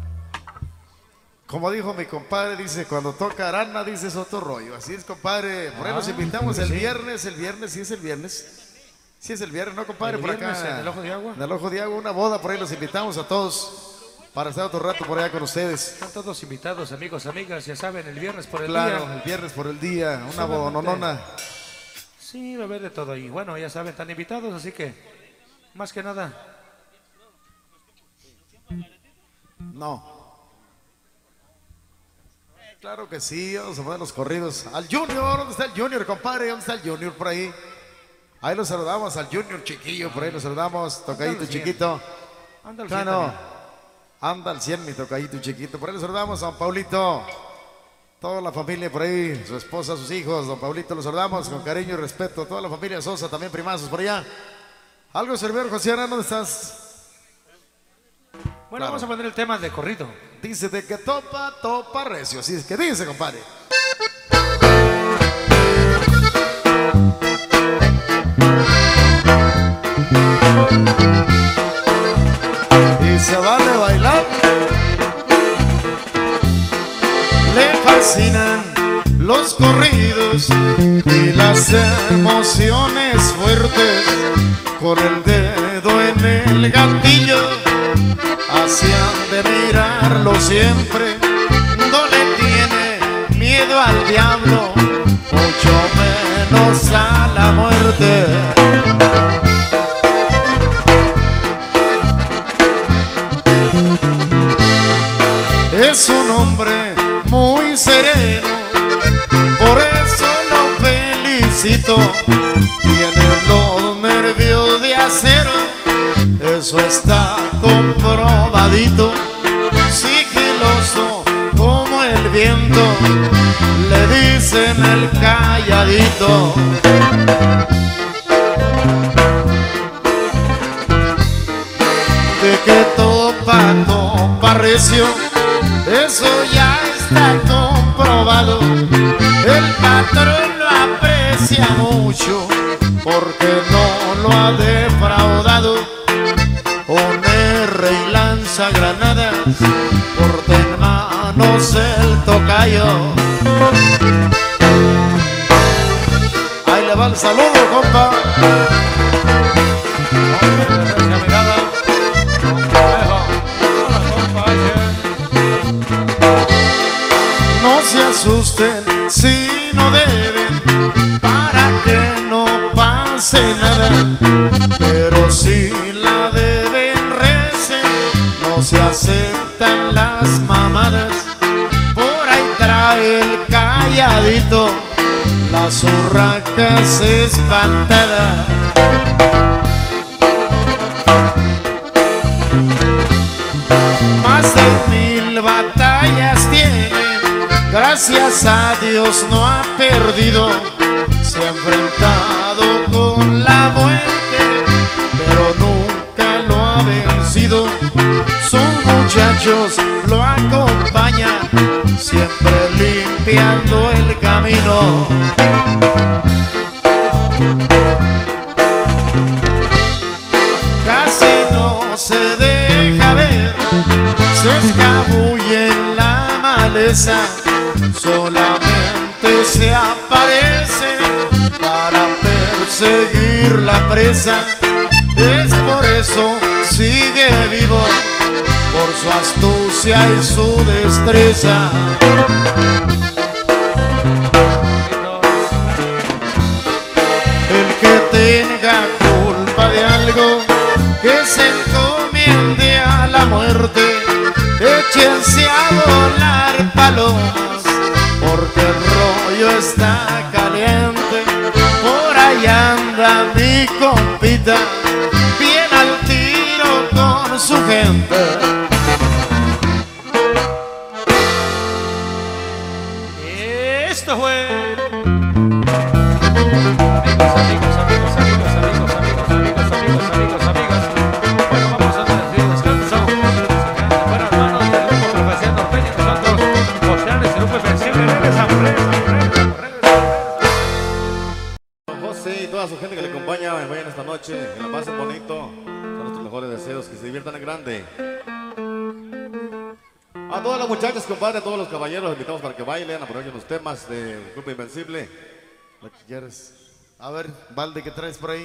Como dijo mi compadre, dice, cuando toca Arana, dice, es otro rollo. Así es, compadre. Por ahí nos invitamos el viernes, sí es el viernes. Sí es el viernes, ¿no, compadre? El Por viernes, acá. en el Ojo de Agua. En el Ojo de Agua, una boda, por ahí los invitamos a todos para estar otro rato por allá con ustedes. Están todos invitados, amigos, amigas, ya saben, el viernes por el Claro, día. el viernes por el día, una Solamente- bodononona. Sí, va a haber de todo ahí. Bueno, ya saben, están invitados, así que, más que nada. No. Claro que sí, vamos a poner los corridos. Al Junior, ¿dónde está el Junior, compadre? ¿Dónde está el Junior por ahí? Ahí lo saludamos al Junior chiquillo, por ahí lo saludamos, tocadito Ándale, chiquito. Anda al Claro, frente, anda al 100 mi tocadito chiquito. Por ahí lo saludamos a don Paulito. Toda la familia por ahí, su esposa, sus hijos, don Paulito, los saludamos con cariño y respeto. Toda la familia Sosa, también primazos por allá. Algo, servidor José Arana, ¿dónde estás? Bueno, Claro. vamos a poner el tema de corrido. Dice de que topa, topa recio. Así es que dice, compadre. Y se vale bailar. Le fascinan los corridos y las emociones fuertes. Con el dedo en el gatillo, así han de mirarlo siempre. No le tiene miedo al diablo, mucho menos a la muerte. Es un hombre muy sereno, por eso lo felicito. Tiene los nervios de acero, eso está comprobadito. Sigiloso como el viento, le dicen el calladito. De que topa, topa recio, eso ya está comprobado. El patrón lo aprecia mucho porque no lo ha defraudado. Con R y lanza granadas, porta en manos el tocayo. Ahí le va el saludo, compa. No se asusten si no deben, para que no pase nada. Pero si la deben, recen, no se aceptan las mamadas. Por ahí trae el calladito las urracas espantadas. Más de 1000 batallas tiene, gracias a Dios no ha perdido. Se ha enfrentado con la muerte, pero nunca lo ha vencido. Sus muchachos lo acompañan, siempre limpiando el camino. presa solamente se aparece para perseguir la presa. Es por eso sigue vivo, por su astucia y su destreza. El que tenga culpa de algo, que se encomiende a la muerte. Échense a volar palomas, porque el rollo está caliente. Por ahí anda mi compita, bien al tiro con su gente. Esto fue. Bueno, vamos a hacer descanso. Bueno, hermanos del grupo Profesión Norteña, nosotros, José el grupo Invencible, regresamos. José y toda su gente que le acompaña, vayan esta noche, que la pasen bonito. Son nuestros mejores deseos, que se diviertan en grande. A todas las muchachas, compadre, a todos los caballeros, los invitamos para que bailen, aprovechen los temas del grupo Invencible. Lo que quieres. A ver, Valde, ¿qué traes por ahí?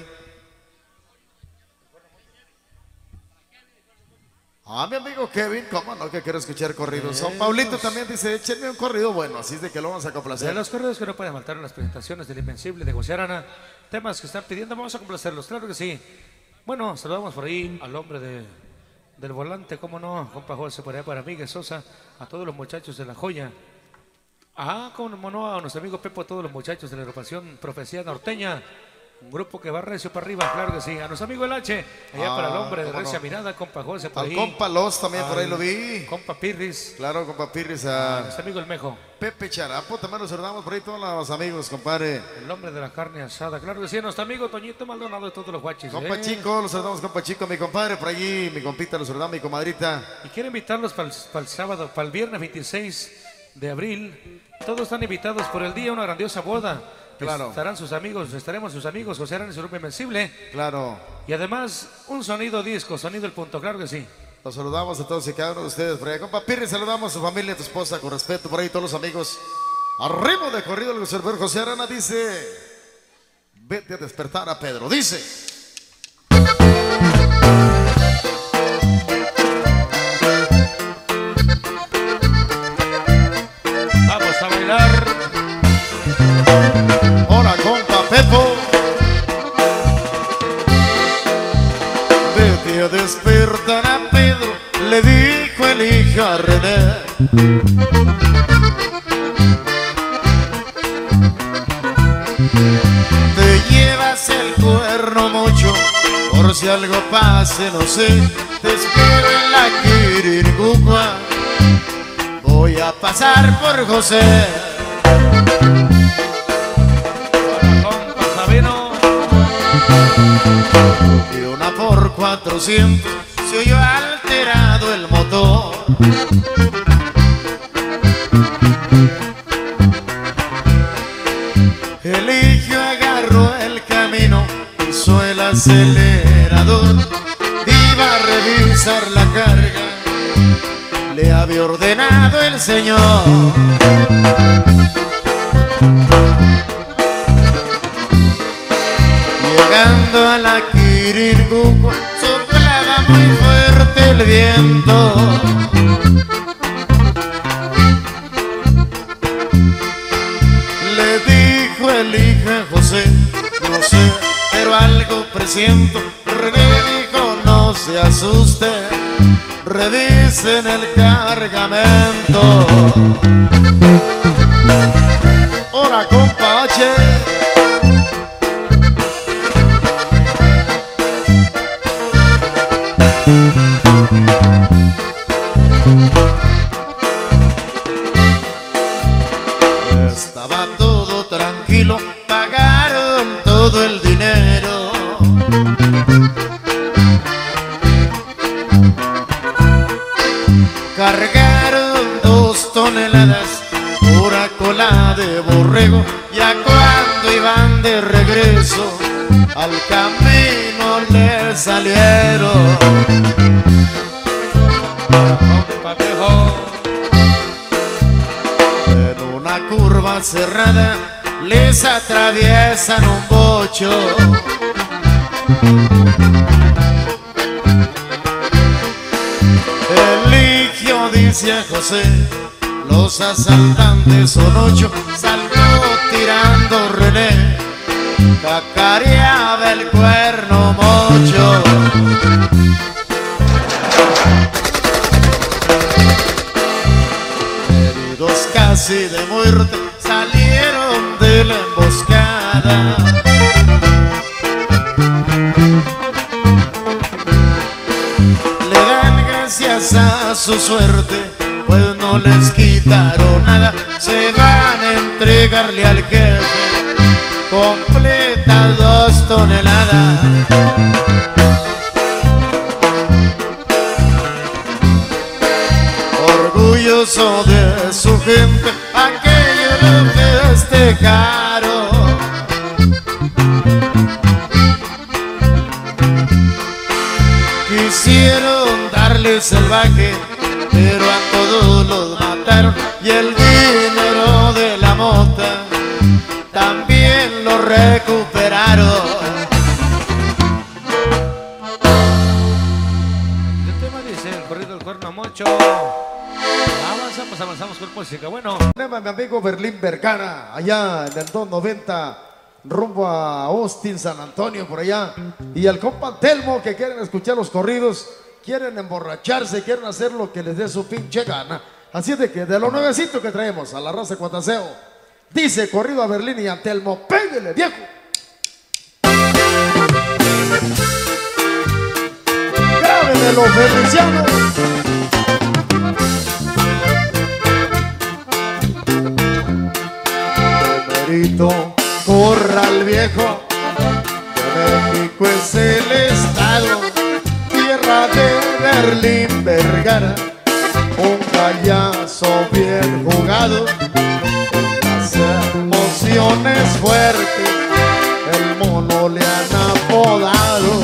Mi amigo Kevin, ¿cómo no? Que quiero escuchar corridos. Son Paulito también dice, échenme un corrido bueno, así es de que lo vamos a De complacer. los corridos que no pueden faltar en las presentaciones del Invencible de José Arana, temas que están pidiendo, vamos a complacerlos, claro que sí. Bueno, saludamos por ahí al hombre del volante, cómo no, compa José, por allá para Miguel Sosa, a todos los muchachos de La Joya. Cómo no, a nuestro amigo Pepo, a todos los muchachos de la agrupación Profecía Norteña. Un grupo que va recio para arriba, claro que sí. A nuestro amigo El H, allá para el hombre de recia mirada, compa José, por Al ahí. compa Los también por ahí lo vi. Compa Pirris, Claro, compa Pirris, a a nuestro amigo El Mejo, Pepe Charapo, también los saludamos por ahí todos los amigos, compadre. el hombre de la carne asada, claro que sí. A nuestro amigo Toñito Maldonado de todos los guachis. Compa Chico, los saludamos, compa Chico, mi compadre, por allí, mi compita, los saludamos, mi comadrita. Y quiero invitarlos para el sábado, para el viernes 26 de abril. Todos están invitados por el día, una grandiosa boda. Claro. Estaremos sus amigos, José Arana y su grupo Invencible. Claro, Y además, un sonido disco, sonido El Punto, claro que sí. los saludamos a todos y cada uno de ustedes por allá. Compa Pirri, saludamos a su familia, a tu esposa, con respeto, por ahí todos los amigos. Arriba de corrido el observador José Arana dice, vete a despertar a Pedro, dice. Vamos a bailar. Hola, compa Pepo. Vete a despertar a Pedro, le dijo el hijo a René. Te llevas el cuerno mucho, por si algo pase, no sé. Te espero en la Quiririgucua, voy a pasar por José. Compa Sabino. Y una por 400 se oyó alterado el motor. El hijo agarró el camino, hizo el acelerador, iba a revisar la carga, le había ordenado el señor. Llegando a la Quiririgucua, soplaba muy fuerte el viento. Le dijo el hijo a José, no sé, pero algo presiento. René dijo, no se asuste, revisen el cargamento. Hola, compa H. Estaba todo tranquilo, pagaron todo el dinero. Cargaron 2 toneladas, pura cola de borrego. Ya cuando iban de regreso, al camino le salieron. Compa Viejo. lengua cerrada les atraviesan un bocho. Eligio dice a José, los asaltantes son 8, saltó tirando René, cacareaba el cuerno mocho. Heridos casi de muerte salieron de la emboscada. Le dan gracias a su suerte, pues no les quitaron nada. Se van a entregarle al jefe completa 2 toneladas. Orgulloso de su gente, aquello lo festejaron. Quisieron darle salvaje, pero a todos los mataron. Y el dinero de la mota también lo recuperaron. El tema dice el corrido del cuerno mocho. Avanzamos con música. Bueno, Tema mi amigo Berlín Vergara, allá en el 290, rumbo a Austin, San Antonio, por allá. Y al compa Telmo, que quieren escuchar los corridos, quieren emborracharse, quieren hacer lo que les dé su pinche gana. Así es de que de lo nuevecito que traemos a la raza de Cuataseo, dice corrido a Berlín y a Telmo, péguele viejo. Grábenle los berlicianos. Corral Viejo, México es el estado, tierra de Berlín Vergara, un payaso bien jugado, las emociones fuertes, el mono le han apodado.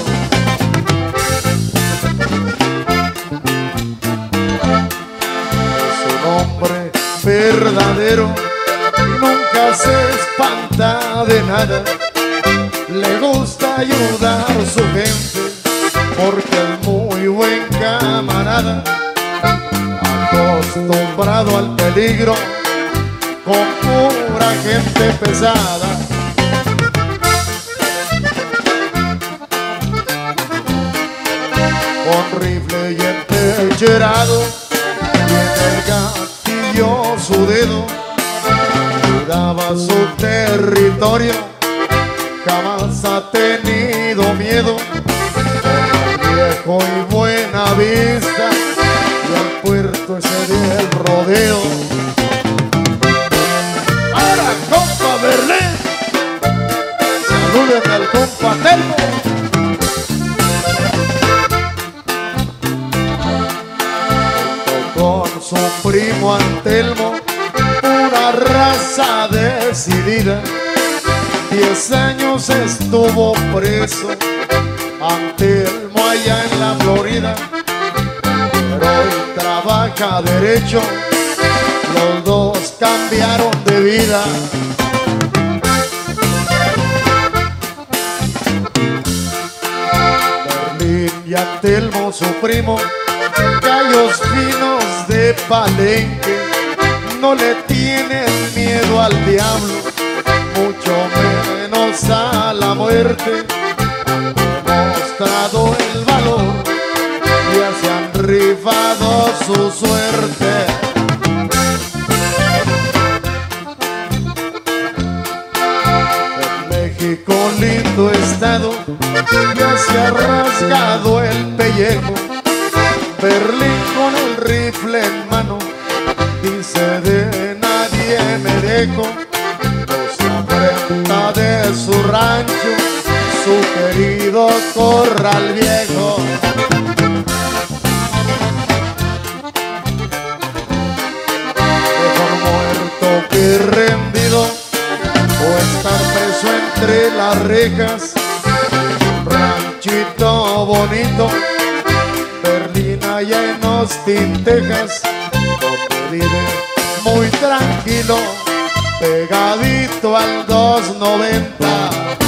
Su nombre verdadero nunca se espanta de nada, le gusta ayudar a su gente, porque es muy buen camarada, acostumbrado al peligro, con pura gente pesada. Con rifle y entechado, tiene el gatillo su dedo, cuidaba su territorio, jamás ha tenido miedo. Viejo y Buena Vista, y al puerto ese del rodeo. Ahora compa Berlín, salúdenme al compa Telmo. Con su primo Antelmo, una raza decidida, 10 años estuvo preso Antelmo allá en la Florida, pero hoy trabaja derecho, los dos cambiaron de vida. Berlín y Antelmo, su primo, gallos finos de Palenque, no le tienen miedo al diablo, mucho menos a la muerte. Han mostrado el valor, ya se han rifado su suerte. En México, lindo estado, ya se ha rasgado el pellejo. Berlín con el rifle en mano, dice de nadie me dejo, los afrenta de su rancho, su querido Corral Viejo. Mejor muerto que rendido, o estar preso entre las rejas, un ranchito bonito, Berlín allá en Austin, Texas, donde vive muy tranquilo, pegadito al 290.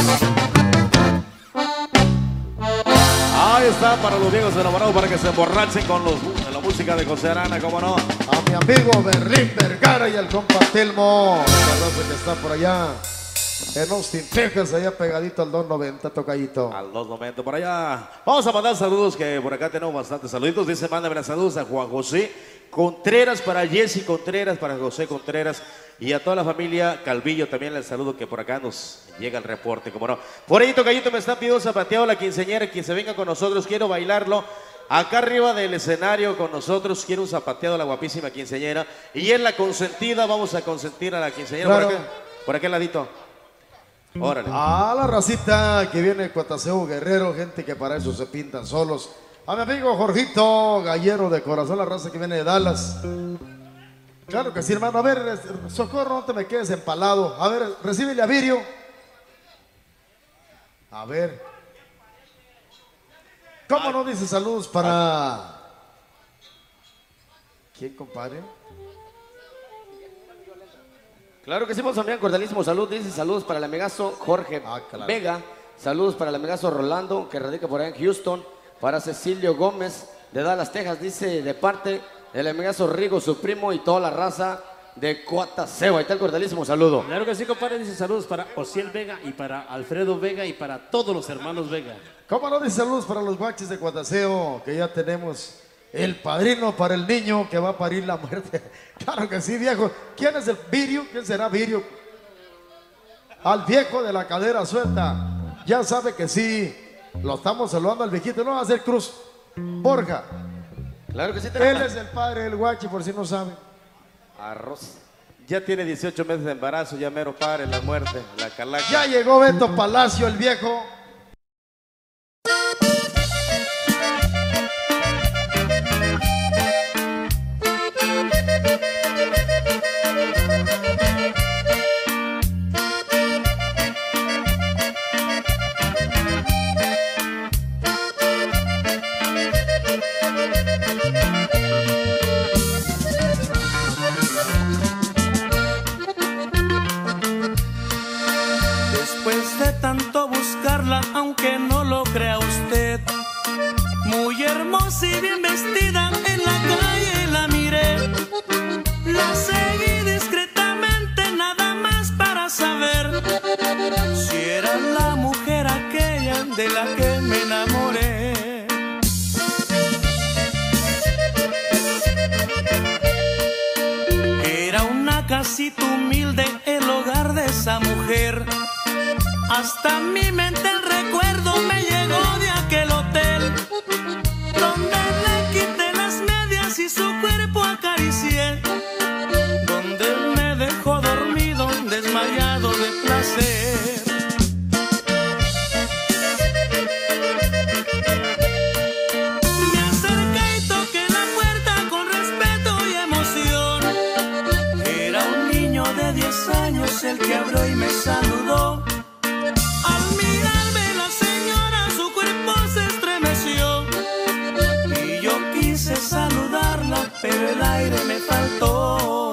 Ahí está para los viejos enamorados, para que se emborrachen con la música de José Arana, cómo no. A mi amigo Berlín Vergara y al compa Telmo, la raza que está por allá en Austin, Texas, allá pegadito al 290, tocayito. Al 290 por allá. Vamos a mandar saludos, que por acá tenemos bastantes saluditos. Dice, mándame saludos a Juan José Contreras, para Jessy Contreras, para José Contreras y a toda la familia Calvillo. También les saludo, que por acá nos llega el reporte, como no. Por ahí, tocayito, me están pidiendo zapateado la quinceañera, quien se venga con nosotros, quiero bailarlo acá arriba del escenario con nosotros. Quiero un zapateado a la guapísima quinceañera, y en la consentida vamos a consentir a la quinceañera. Claro. Por aquel ladito. Órale. A la racita que viene de Cuataseo Guerrero, gente que para eso se pintan solos. A mi amigo Jorgito Gallero de corazón, la raza que viene de Dallas. Claro que sí, hermano. A ver, Socorro, no te me quedes empalado. A ver, recíbele a Virio. A ver. ¿Cómo no dice saludos para... ¿Quién, compadre? Claro que sí, vamos a enviar cordialísimo salud. Dice saludos para el amigazo Jorge Claro. Vega. Saludos para el amigazo Rolando, que radica por ahí en Houston. Para Cecilio Gómez de Dallas, Texas. Dice, de parte del amigazo Rigo, su primo, y toda la raza de Cuataseo. Ahí está el cordialísimo saludo. Claro que sí, compadre. Dice saludos para Osiel Vega y para Alfredo Vega y para todos los hermanos Vega. ¿Cómo no dice saludos para los guaches de Cuataseo? Que ya tenemos el padrino para el niño que va a parir la muerte. Claro que sí, viejo. ¿Quién es el Virio? ¿Quién será Virio? Al viejo de la cadera suelta. Ya sabe que sí. Lo estamos saludando al viejito. No va a ser Cruz. Borja. Claro que sí. Él es el padre del guachi, por si no saben. Arroz. Ya tiene 18 meses de embarazo, ya mero padre, la muerte, la calaca. Ya llegó Beto Palacio, el viejo. Después de tanto buscarla, aunque no lo crea usted, muy hermosa y bien vestida, en la calle la miré. La seguí discretamente, nada más para saber si era la mujer aquella de la que me enamoré. Era una casita humilde, el hogar de esa mujer. Hasta mi mente el recuerdo me llegó de aquel hotel, donde le quité las medias y su cuerpo acaricié, donde me dejó dormido, desmayado de placer. Me acerqué y toqué la puerta con respeto y emoción. Era un niño de 10 años el que abrió y me saludó. Al mirarme la señora, su cuerpo se estremeció, y yo quise saludarla, pero el aire me faltó.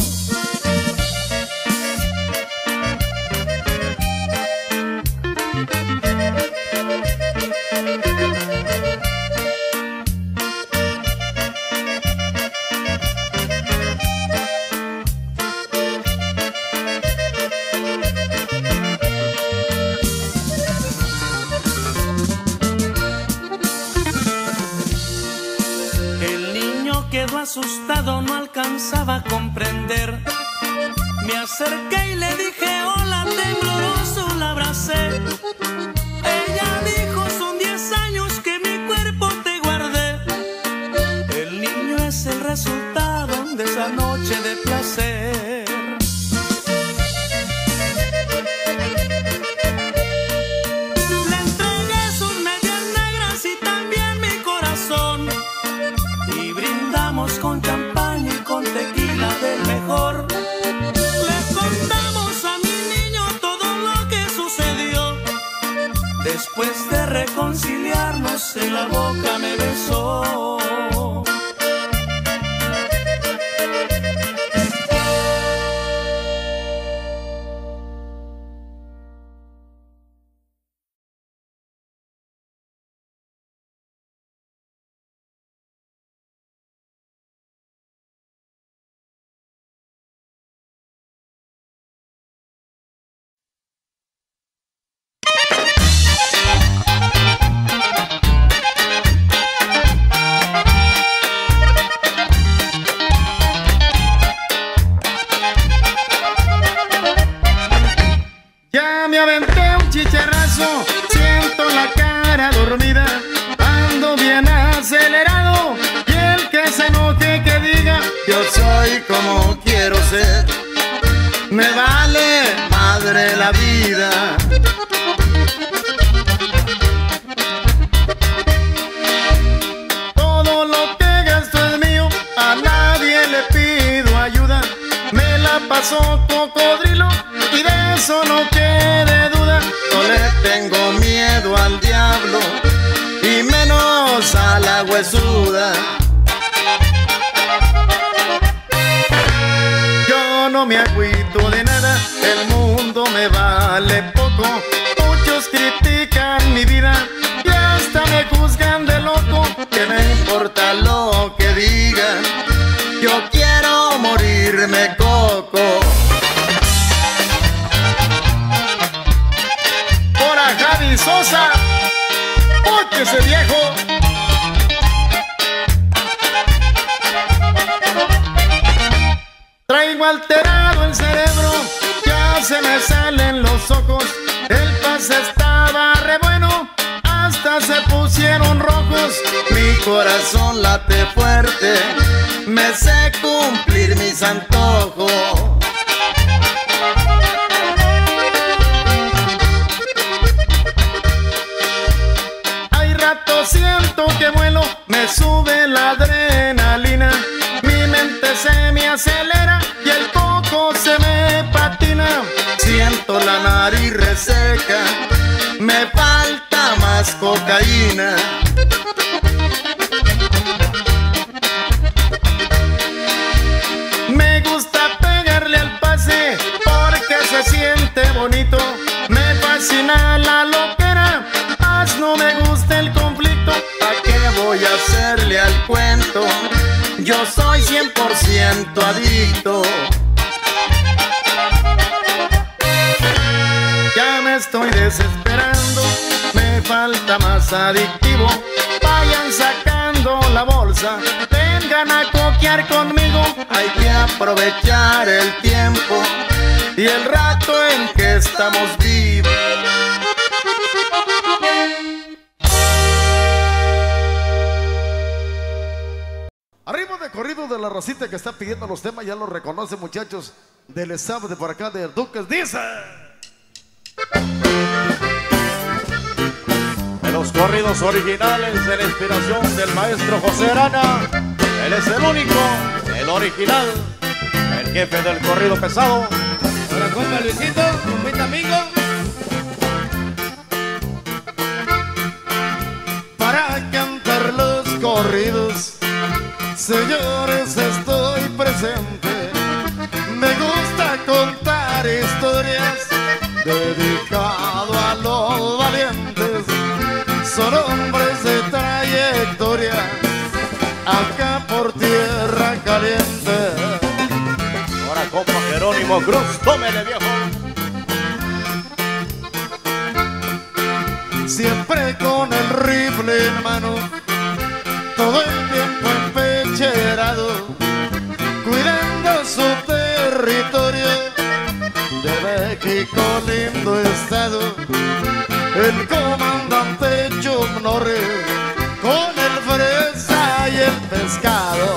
Quedó asustado, no alcanzaba a comprender. Me acerqué y le dije hola, tembloroso la abracé. Ella dijo, son 10 años que mi cuerpo te guardé. El niño es el resultado de esa noche de placer. Le entregué sus medias negras y también mi corazón, y brindamos con champaña y con tequila del mejor. Le contamos a mi niño todo lo que sucedió. Después de reconciliarnos, en la boca me besó. me aventé un chicharrazo, siento la cara dormida, ando bien acelerado, y el que se enoje que diga, yo soy como quiero ser, me vale madre la vida. Todo lo que gasto es mío, a nadie le pido ayuda, me la pasó cocodrilo y de eso no quede duda. No le tengo miedo al diablo y menos a la huesuda. Yo no me agüito de nada, el mundo me vale poco. Muchos critican mi vida y hasta me juzgan de loco. Que me importa lo que digan, yo quiero morirme coco. Por Javi Sosa, ese viejo. Traigo alterado el cerebro, ya se me salen los ojos. El pase estaba re bueno, hasta se pusieron rojos. Mi corazón late fuerte, me sé cumplir mis antojos. Hay rato siento que vuelo, me sube la adrenalina. Mi mente se me acelera y el coco se me patina. Siento la nariz reseca, me falta más cocaína. Me gusta pegarle al pase porque se siente bonito. Me fascina la loquera, más no me gusta el conflicto. ¿A qué voy a hacerle al cuento? Yo soy 100% adicto. Ya me estoy desesperando, me falta más adictivo. Vayan sacando la bolsa, vengan a coquear conmigo. Hay que aprovechar el tiempo y el rato en que estamos vivos. Arriba de corrido de la racita que está pidiendo los temas, ya los reconoce, muchachos del staff de por acá de Duques. Dice: de los corridos originales de la inspiración del maestro José Arana, él es el único, el original, el jefe del corrido pesado. Hola, compa Luisito, compita amigo. Para cantar los corridos, señores, estoy presente. Me gusta contar historias, dedicado a los valientes. Son hombres de trayectoria, acá por tierra caliente. Ahora compa Jerónimo Cruz, tómele viejo. Siempre con el rifle en mano, todo el tiempo empecherado, cuidando su territorio. De México, lindo estado, el comandante Chuck Norris, con el fresa y el pescado.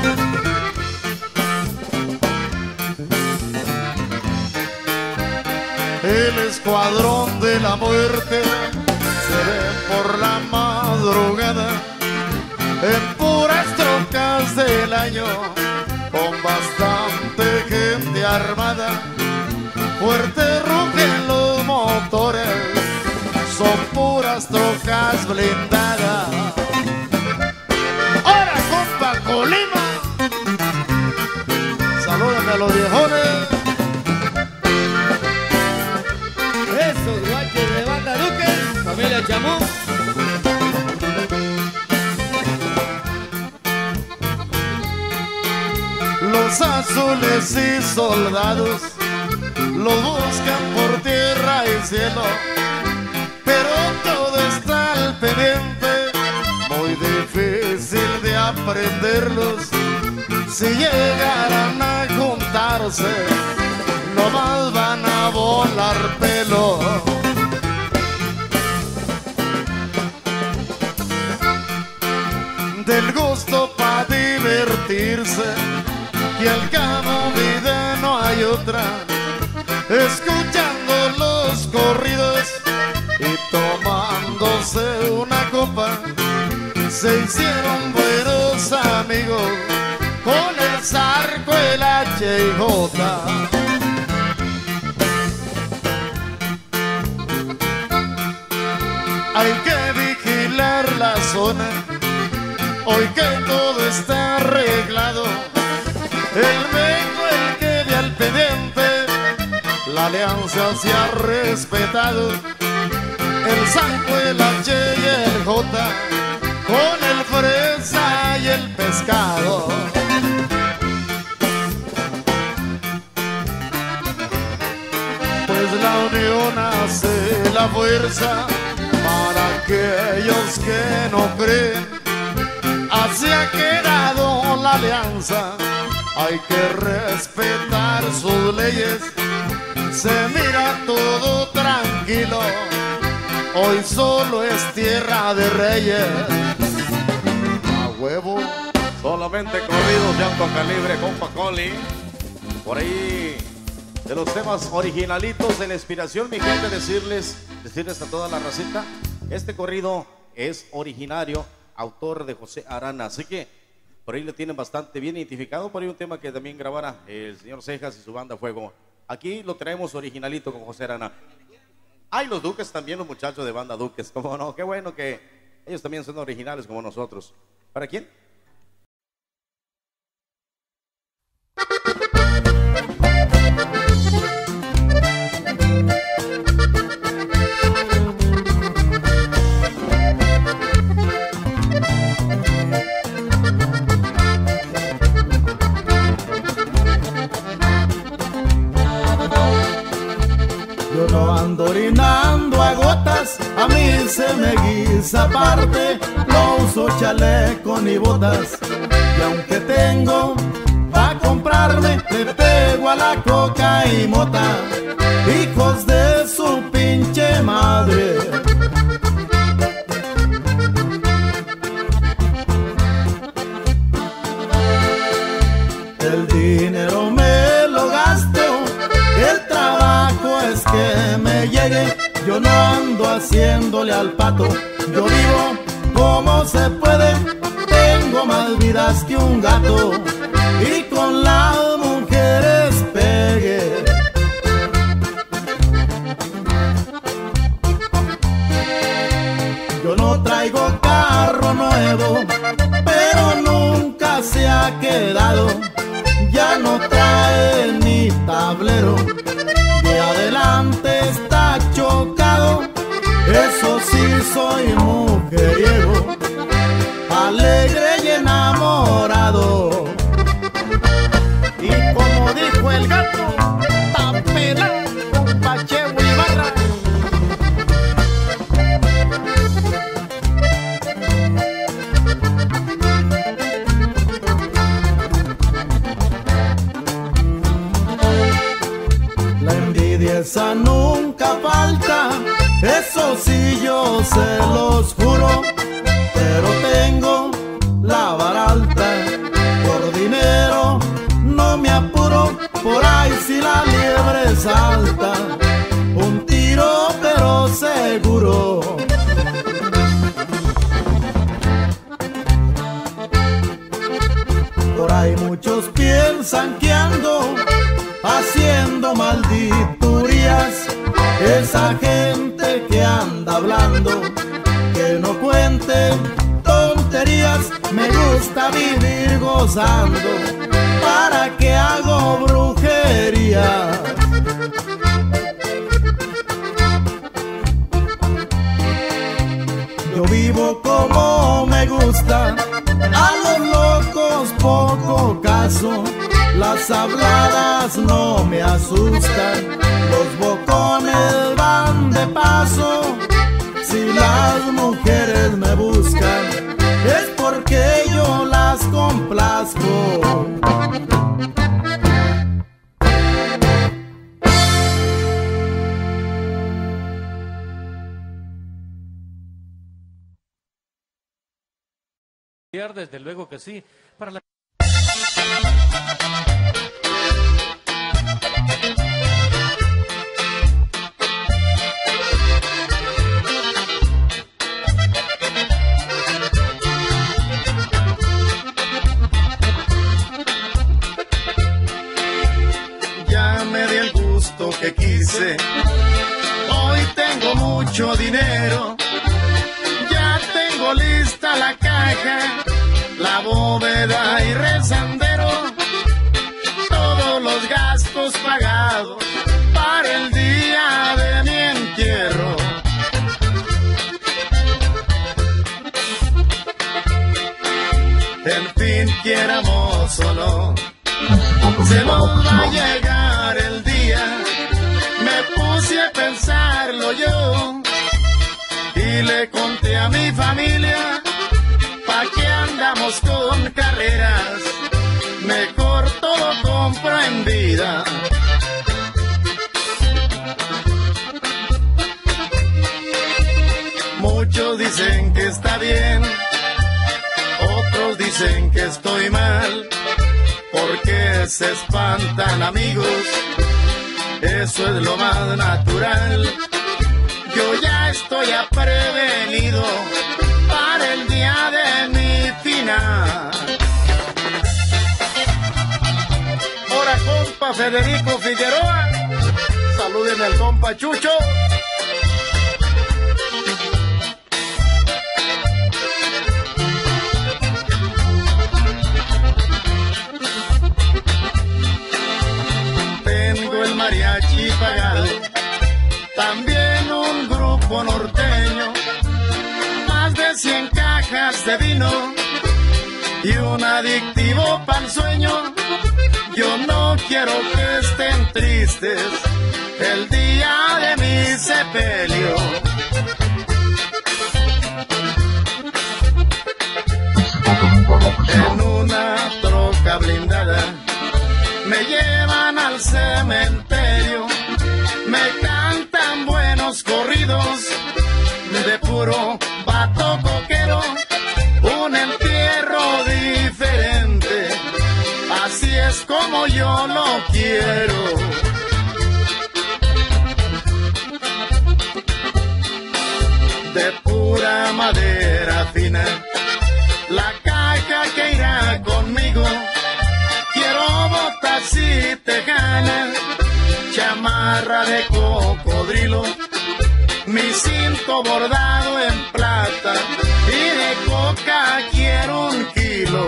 El escuadrón de la muerte se ve por la madrugada, en puras trocas del año, con bastante gente armada. Fuerte rugen los motores, son puras trocas blindadas. ¡Ahora, compa Colima! Salúdame a los viejones. Esos guachos de banda Duques, familia Chamú. Los azules y soldados los buscan por tierra y cielo, pero todo está al pendiente, muy difícil de aprenderlos. Si llegaran a juntarse, no más van a volar pelo. Del gusto pa' divertirse, y al cabo vida no hay otra, escuchando los corridos y tomándose una copa, se hicieron buenos amigos con el Zarco, el H y J. Hay que vigilar la zona, hoy que todo está arreglado. El Mengo, el que ve al pendiente, la alianza se ha respetado. El Zarco, el H y el J, con el Fresa y el Pescado. Pues la unión hace la fuerza, para aquellos que no creen, así ha quedado la alianza. Hay que respetar sus leyes, se mira todo tranquilo, hoy solo es tierra de reyes. A huevo, solamente corridos de alto calibre, compa Coli. Por ahí, de los temas originalitos de la inspiración, mi gente, decirles a toda la racita, este corrido es originario, autor de José Arana, así que por ahí lo tienen bastante bien identificado. Por ahí un tema que también grabara el señor Cejas y su banda Fuego. Aquí lo traemos originalito con José Arana. Hay los Duques también, los muchachos de banda Duques, cómo no, qué bueno que ellos también son originales como nosotros. ¿Para quién? Yo no ando orinando a gotas, a mí se me guisa aparte, no uso chaleco ni botas, y aunque tengo pa' comprarme, le pego a la coca y mota, hijos de su pinche madre. El dinero me lo gasto, el trabajo es que me llegue, yo no ando haciéndole al pato, yo vivo como se puede, tengo más vidas que un gato, y con las mujeres pegue. Yo no traigo carro nuevo, pero nunca se ha quedado, ya no trae ni tablero, de adelante está chocado, eso sí soy mujeriego, alegre y enamorado. Y como dijo el gato, tapelado con Pacheco y Barra. Esa nunca falta, eso sí yo se los juro, pero tengo la vara alta, por dinero no me apuro, por ahí si la liebre salta, un tiro pero seguro. Por ahí muchos piensan que ando haciendo malditurías, esa gente que anda hablando, que no cuente tonterías, me gusta vivir gozando, ¿para qué hago brujería? Yo vivo como me gusta, a los locos poco caso, las habladas no me asustan, los bocones van de paso, si las mujeres me buscan, es porque yo las complazco. Desde luego que sí. Para la... Ya me di el gusto que quise. Hoy tengo mucho dinero. Ya tengo lista la caja, la bóveda y rezandero, todos los gastos pagados para el día de mi entierro. En fin, quieramos o no, se nos va a llegar el día. Me puse a pensarlo yo y le conté a mi familia, ¿pa' qué andamos con carreras? Mejor todo compro en vida. Muchos dicen que está bien, otros dicen que estoy mal, porque se espantan amigos, eso es lo más natural. Yo ya estoy prevenido para el día de mi final. Ahora compa Federico Figueroa, saluden al compa Chucho. Tengo el mariachi pagado, también un grupo norteño, más de 100 cajas de vino y un adictivo pa'l sueño. Yo no quiero que estén tristes el día de mi sepelio. En una troca blindada me llevan al cementerio, me cantan buenos corridos de puro vato coquero, un entierro diferente, así es como yo lo quiero. De pura madera fina, la caja que irá conmigo, quiero botas y tejana, chamarra de cocodrilo, mi cinto bordado en plata y de coca quiero 1 kilo.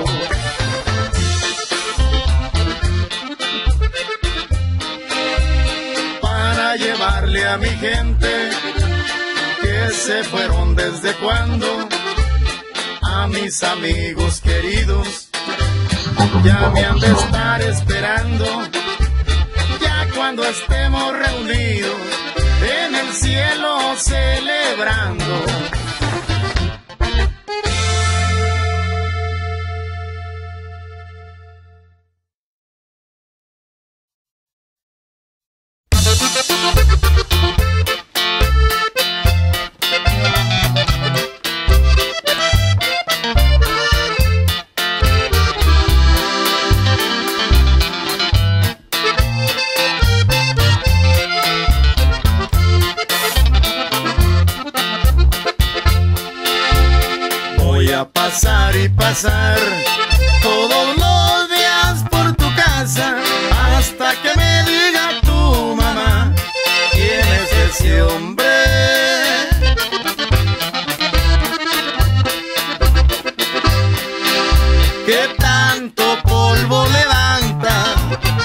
Para llevarle a mi gente que se fueron desde cuando, a mis amigos queridos, ya me han de estar esperando, ya cuando estemos reunidos en el cielo celebrando. Pasar y pasar todos los días por tu casa hasta que me diga tu mamá quién es ese hombre. Que tanto polvo levanta.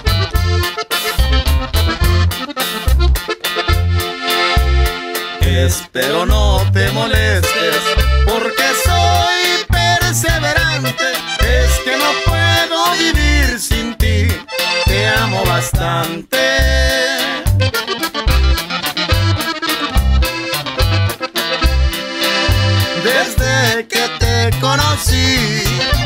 Espero no te molestes porque soy perseverante, es que no puedo vivir sin ti, te amo bastante. Desde que te conocí,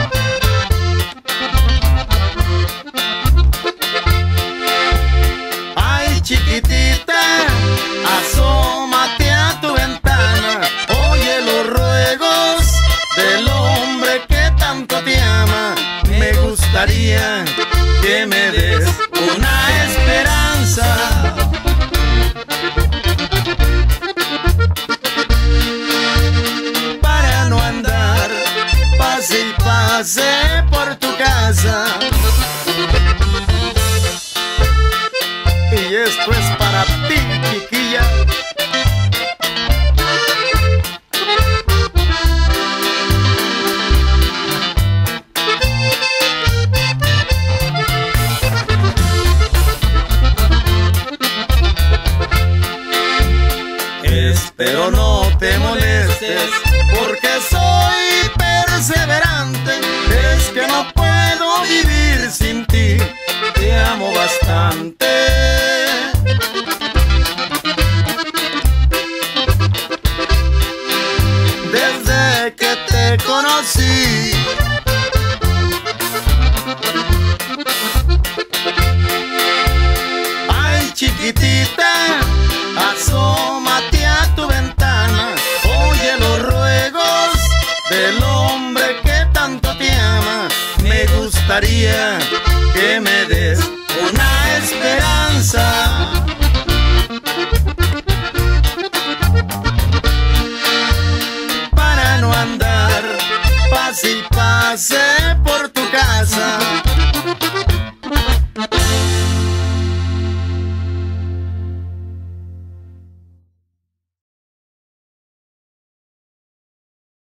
ay chiquitita, asómate a tu ventana, oye los ruegos del hombre que tan Espero no te molestes, porque soy perseverante. Es que no puedo vivir sin ti, te amo bastante. Desde que te conocí, ay chiquitita, asómate a tu ventana, oye los ruegos del hombre que tanto te ama. Me gustaría que me des